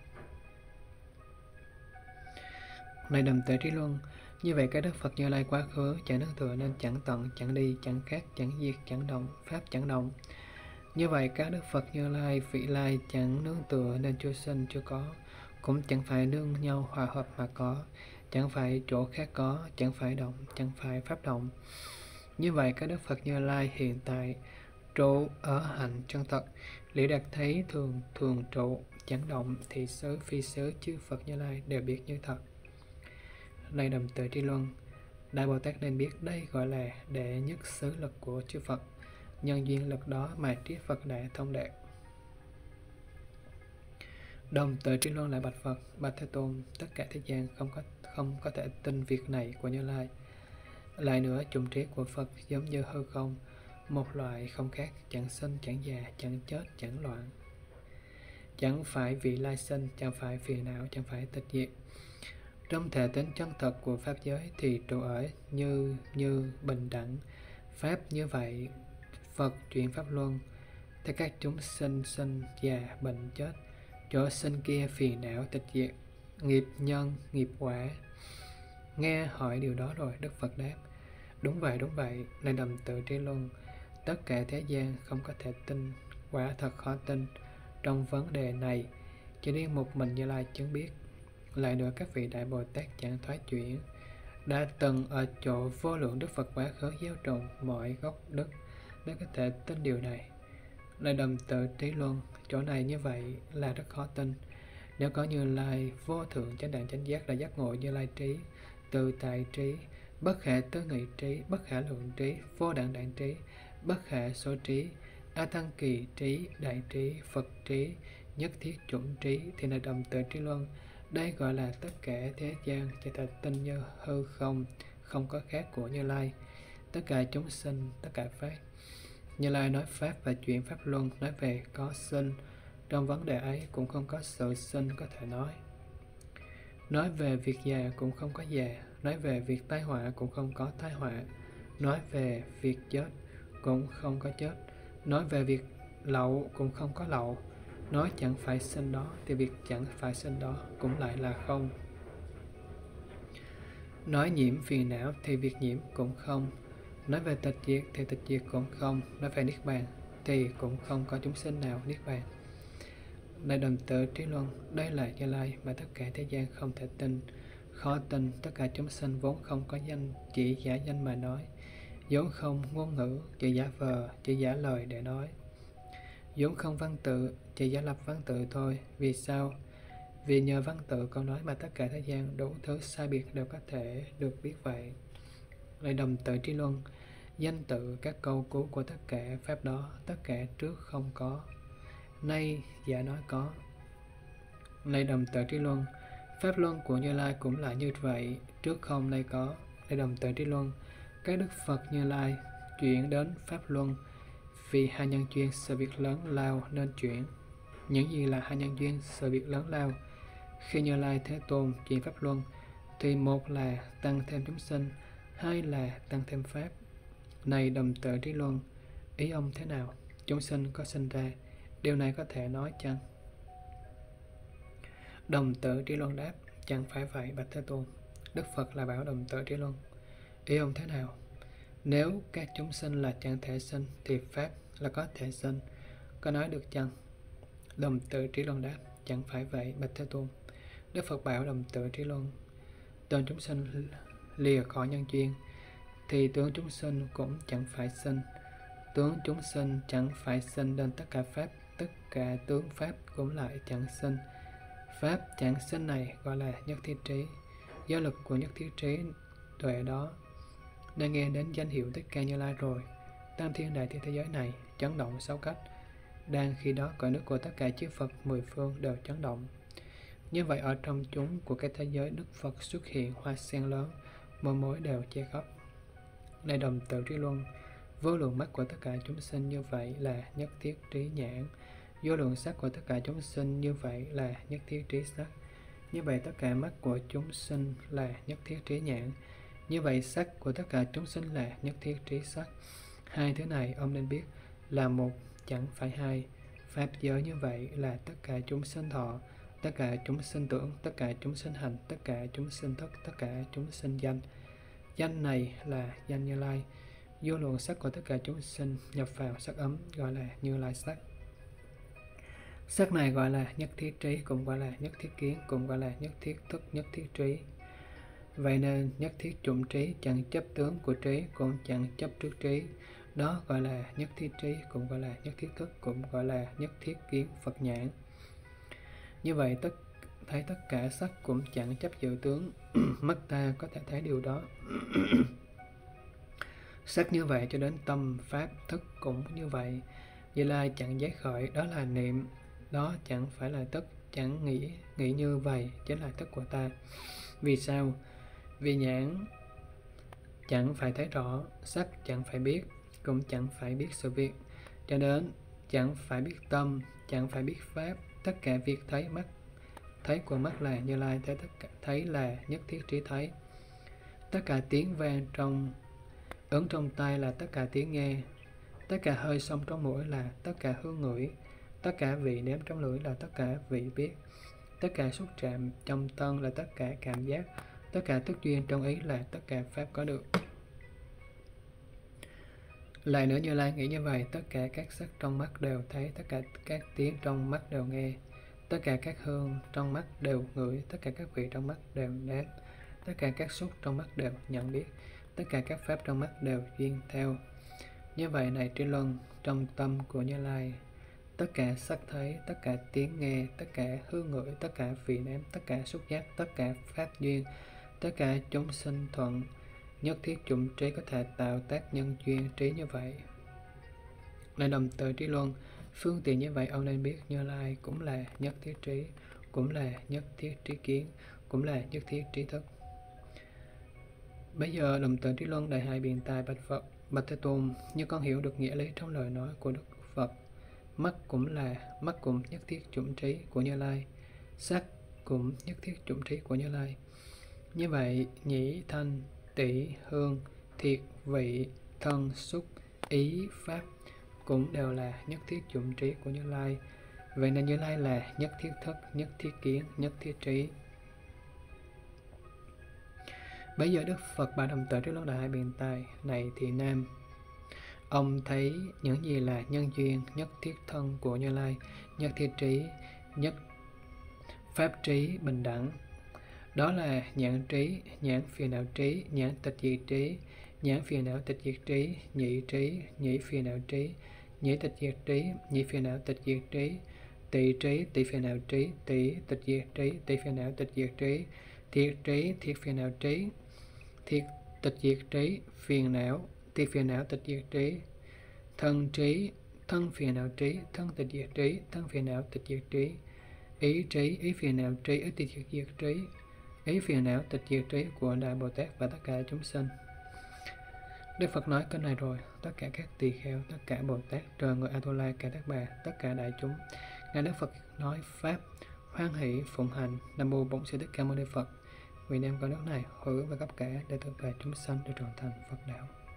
Này đồng tử Trí Luân, như vậy cái Đức Phật Như Lai quá khứ chẳng nương tựa nên chẳng tận, chẳng đi, chẳng khác, chẳng diệt, chẳng động, pháp chẳng động. Như vậy các Đức Phật Như Lai vị lai chẳng nương tựa nên chưa sinh, chưa có, cũng chẳng phải nương nhau hòa hợp mà có, chẳng phải chỗ khác có, chẳng phải động, chẳng phải pháp động. Như vậy các Đức Phật Như Lai hiện tại trụ ở hạnh chân thật, lý đạt thấy thường trụ, chẳng động, thị xứ phi xứ chư Phật Như Lai đều biết như thật. Này đồng tử Trí Luân, Đại Bồ Tát nên biết đây gọi là đệ nhất xứ lực của chư Phật. Nhân duyên lực đó mà trí Phật đã thông đạt. Đồng tử Trí Luân lại bạch Phật: Bạch Thế Tôn, tất cả thế gian không có thể tin việc này của Như Lai. Lại nữa, chủng trí của Phật giống như hư không, một loại không khác, chẳng sinh, chẳng già, chẳng chết, chẳng loạn. Chẳng phải vị lai sinh, chẳng phải phiền não, chẳng phải tịch diệt. Trong thể tính chân thật của Pháp giới thì trụ ở như bình đẳng. Pháp như vậy, Phật chuyển Pháp luân, theo các chúng sinh sinh, già, bệnh, chết. Chỗ sinh kia phiền não tịch diệt, nghiệp nhân, nghiệp quả. Nghe hỏi điều đó rồi, Đức Phật đáp: Đúng vậy, này đồng tử Trí Luân, tất cả thế gian không có thể tin, quả thật khó tin. Trong vấn đề này, chỉ riêng một mình Như Lai chứng biết. Lại nữa, các vị Đại Bồ Tát chẳng thoái chuyển, đã từng ở chỗ vô lượng Đức Phật quá khứ gieo trồng mọi gốc đức để có thể tin điều này. Lại Đồng Tự Trí Luân, chỗ này như vậy là rất khó tin. Nếu có Như Lai vô thượng chánh đẳng chánh giác là giác ngộ Như Lai trí, tự tại trí, bất khả tư nghị trí, bất khả lượng trí, vô đẳng đẳng trí, bất khả số trí, a tăng kỳ trí, đại trí, Phật trí, nhất thiết chủng trí, thì là Đồng Tự Trí Luân. Đây gọi là tất cả thế gian chỉ thật tin như hư không, không có khác của Như Lai. Tất cả chúng sinh, tất cả pháp. Như Lai nói pháp và chuyện pháp luân, nói về có sinh. Trong vấn đề ấy cũng không có sự sinh có thể nói. Nói về việc già cũng không có già, nói về việc tai họa cũng không có tai họa, nói về việc chết cũng không có chết, nói về việc lậu cũng không có lậu. Nói chẳng phải sinh đó thì việc chẳng phải sinh đó cũng lại là không. Nói nhiễm phiền não thì việc nhiễm cũng không. Nói về tịch diệt thì tịch diệt cũng không. Nói về niết bàn thì cũng không có chúng sinh nào niết bàn. Đại Đồng Tự Trí Luân, đây là Như Lai mà tất cả thế gian không thể tin, khó tin. Tất cả chúng sinh vốn không có danh, chỉ giả danh mà nói, vốn không ngôn ngữ, chỉ giả vờ, chỉ giả lời để nói, vốn không văn tự, chỉ giả lập văn tự thôi. Vì sao? Vì nhờ văn tự câu nói mà tất cả thế gian đủ thứ sai biệt đều có thể được biết vậy. Lại Đồng Tự Trí Luân, danh tự các câu cú của tất cả pháp đó, tất cả trước không có, nay giả nói có. Lại Đồng Tự Trí Luân, pháp luân của Như Lai cũng là như vậy, trước không nay có. Lại Đồng Tự Trí Luân, các Đức Phật Như Lai chuyển đến pháp luân vì hai nhân duyên sự việc lớn lao nên chuyển. Những gì là hai nhân duyên sự việc lớn lao? Khi Như Lai Thế Tôn chuyển pháp luân thì một là tăng thêm chúng sinh, hai là tăng thêm pháp. Này Đồng Tự Trí Luân, ý ông thế nào? Chúng sinh có sinh ra, điều này có thể nói chăng? Đồng Tự Trí Luân đáp, chẳng phải vậy bạch Thế Tôn. Đức Phật là bảo Đồng Tự Trí Luân, ý ông thế nào? Nếu các chúng sinh là chẳng thể sinh thì pháp là có thể sinh, có nói được chăng? Đồng Tự Trí Luân đáp, chẳng phải vậy bạch Thế Tôn. Đức Phật bảo Đồng Tự Trí Luân, tên chúng sinh lìa khỏi nhân duyên thì tướng chúng sinh cũng chẳng phải sinh. Tướng chúng sinh chẳng phải sinh nên tất cả pháp, tất cả tướng pháp cũng lại chẳng sinh. Pháp chẳng sinh này gọi là nhất thiết trí. Do lực của nhất thiết trí tuệ đó, đã nghe đến danh hiệu Thích Ca Như Lai rồi, tam thiên đại thiên thế giới này chấn động 6 cách. Đang khi đó cõi nước của tất cả chư Phật mười phương đều chấn động. Như vậy ở trong chúng của cái thế giới Đức Phật xuất hiện hoa sen lớn, mỗi mối đều che khắp. Này Đồng Tự Trí Luân, vô lượng mắt của tất cả chúng sinh như vậy là nhất thiết trí nhãn, vô lượng sắc của tất cả chúng sinh như vậy là nhất thiết trí sắc. Như vậy tất cả mắt của chúng sinh là nhất thiết trí nhãn, như vậy sắc của tất cả chúng sinh là nhất thiết trí sắc. Hai thứ này ông nên biết là một, chẳng phải hai. Pháp giới như vậy là tất cả chúng sinh thọ, tất cả chúng sinh tưởng, tất cả chúng sinh hành, tất cả chúng sinh thức, tất cả chúng sinh danh. Danh này là danh Như Lai. Vô lượng sắc của tất cả chúng sinh nhập vào sắc ấm gọi là Như Lai sắc. Sắc này gọi là nhất thiết trí, cũng gọi là nhất thiết kiến, cũng gọi là nhất thiết thức, nhất thiết trí. Vậy nên nhất thiết chủng trí chẳng chấp tướng của trí, cũng chẳng chấp trước trí. Đó gọi là nhất thiết trí, cũng gọi là nhất thiết thức, cũng gọi là nhất thiết kiến Phật nhãn. Như vậy thấy tất cả sắc cũng chẳng chấp dự tướng. Mắt ta có thể thấy điều đó. Sắc như vậy cho đến tâm pháp thức cũng như vậy. Như Lai chẳng giấy khởi, đó là niệm, đó chẳng phải là tức, chẳng nghĩ như vậy chính là tức của ta. Vì sao? Vì nhãn chẳng phải thấy rõ, sắc chẳng phải biết, cũng chẳng phải biết sự việc, cho nên chẳng phải biết tâm, chẳng phải biết pháp. Tất cả việc thấy mắt, thấy của mắt là Như Lai thấy, tất cả thấy là nhất thiết trí thấy. Tất cả tiếng vang trong ứng trong tai là tất cả tiếng nghe, tất cả hơi xông trong mũi là tất cả hương ngửi, tất cả vị nếm trong lưỡi là tất cả vị biết, tất cả xúc chạm trong thân là tất cả cảm giác, tất cả thức duyên trong ý là tất cả pháp có được. Lại nữa Như Lai nghĩ như vậy, tất cả các sắc trong mắt đều thấy, tất cả các tiếng trong mắt đều nghe, tất cả các hương trong mắt đều ngửi, tất cả các vị trong mắt đều nếm, tất cả các xúc trong mắt đều nhận biết, tất cả các pháp trong mắt đều duyên theo. Như vậy này Trí Luân, trong tâm của Như Lai, tất cả sắc thấy, tất cả tiếng nghe, tất cả hương ngửi, tất cả vị nếm, tất cả xúc giác, tất cả pháp duyên, tất cả chúng sinh thuận, nhất thiết chủng trí có thể tạo tác nhân duyên trí như vậy. Này đồng tử Trí Luân, phương tiện như vậy ông nên biết Như Lai cũng là nhất thiết trí, cũng là nhất thiết trí kiến, cũng là nhất thiết trí thức. Bây giờ đồng tử Trí Luân đại hại biện tài bạch Phật: Bạch Thế Tôn, như con hiểu được nghĩa lý trong lời nói của Đức Phật, mắt cũng nhất thiết chủng trí của Như Lai, sắc cũng nhất thiết chủng trí của Như Lai. Như vậy nhĩ thanh tỷ hương thiệt vị thân xúc ý pháp cũng đều là nhất thiết chủng trí của Như Lai. Vậy nên Như Lai là nhất thiết thức, nhất thiết kiến, nhất thiết trí. Bây giờ Đức Phật bảo đồng tử Trí Luân đại biện tài: Này Thị Nam, ông thấy những gì là nhân duyên, nhất thiết thân của Như Lai, nhất thiết trí, nhất pháp trí bình đẳng. Đó là nhãn trí, nhãn phiền não trí, nhãn tịch diệt trí, nhãn phiền não tịch diệt trí, nhị trí, nhị phiền não trí, nhị tịch diệt trí, nhị phiền não tịch diệt trí, tỳ trí, tỳ phiền não trí, tỳ tịch diệt trí, tỳ phiền não tịch diệt trí, thiệt trí, thiệt phiền não trí, thiệt tịch diệt trí, phiền não, thiệt phiền não tịch diệt trí, thân trí, thân phiền não trí, thân tịch diệt trí, thân phiền não tịch diệt trí, ý trí, ý phiền não trí, ý tịch diệt trí, ý phiền não tịch diệt trí của Đại Bồ Tát và tất cả chúng sinh. Đức Phật nói cái này rồi, tất cả các tỳ kheo, tất cả Bồ Tát, trời người A Tu La, cả Tát Bà, tất cả đại chúng, ngài Đức Phật nói pháp hoan hỷ phụng hành. Nam mô Bổn Sư Thích Ca Mâu Ni Phật. Vì đem con nước này hồi hướng và cấp cả để tất cả chúng sanh được trọn thành Phật đạo.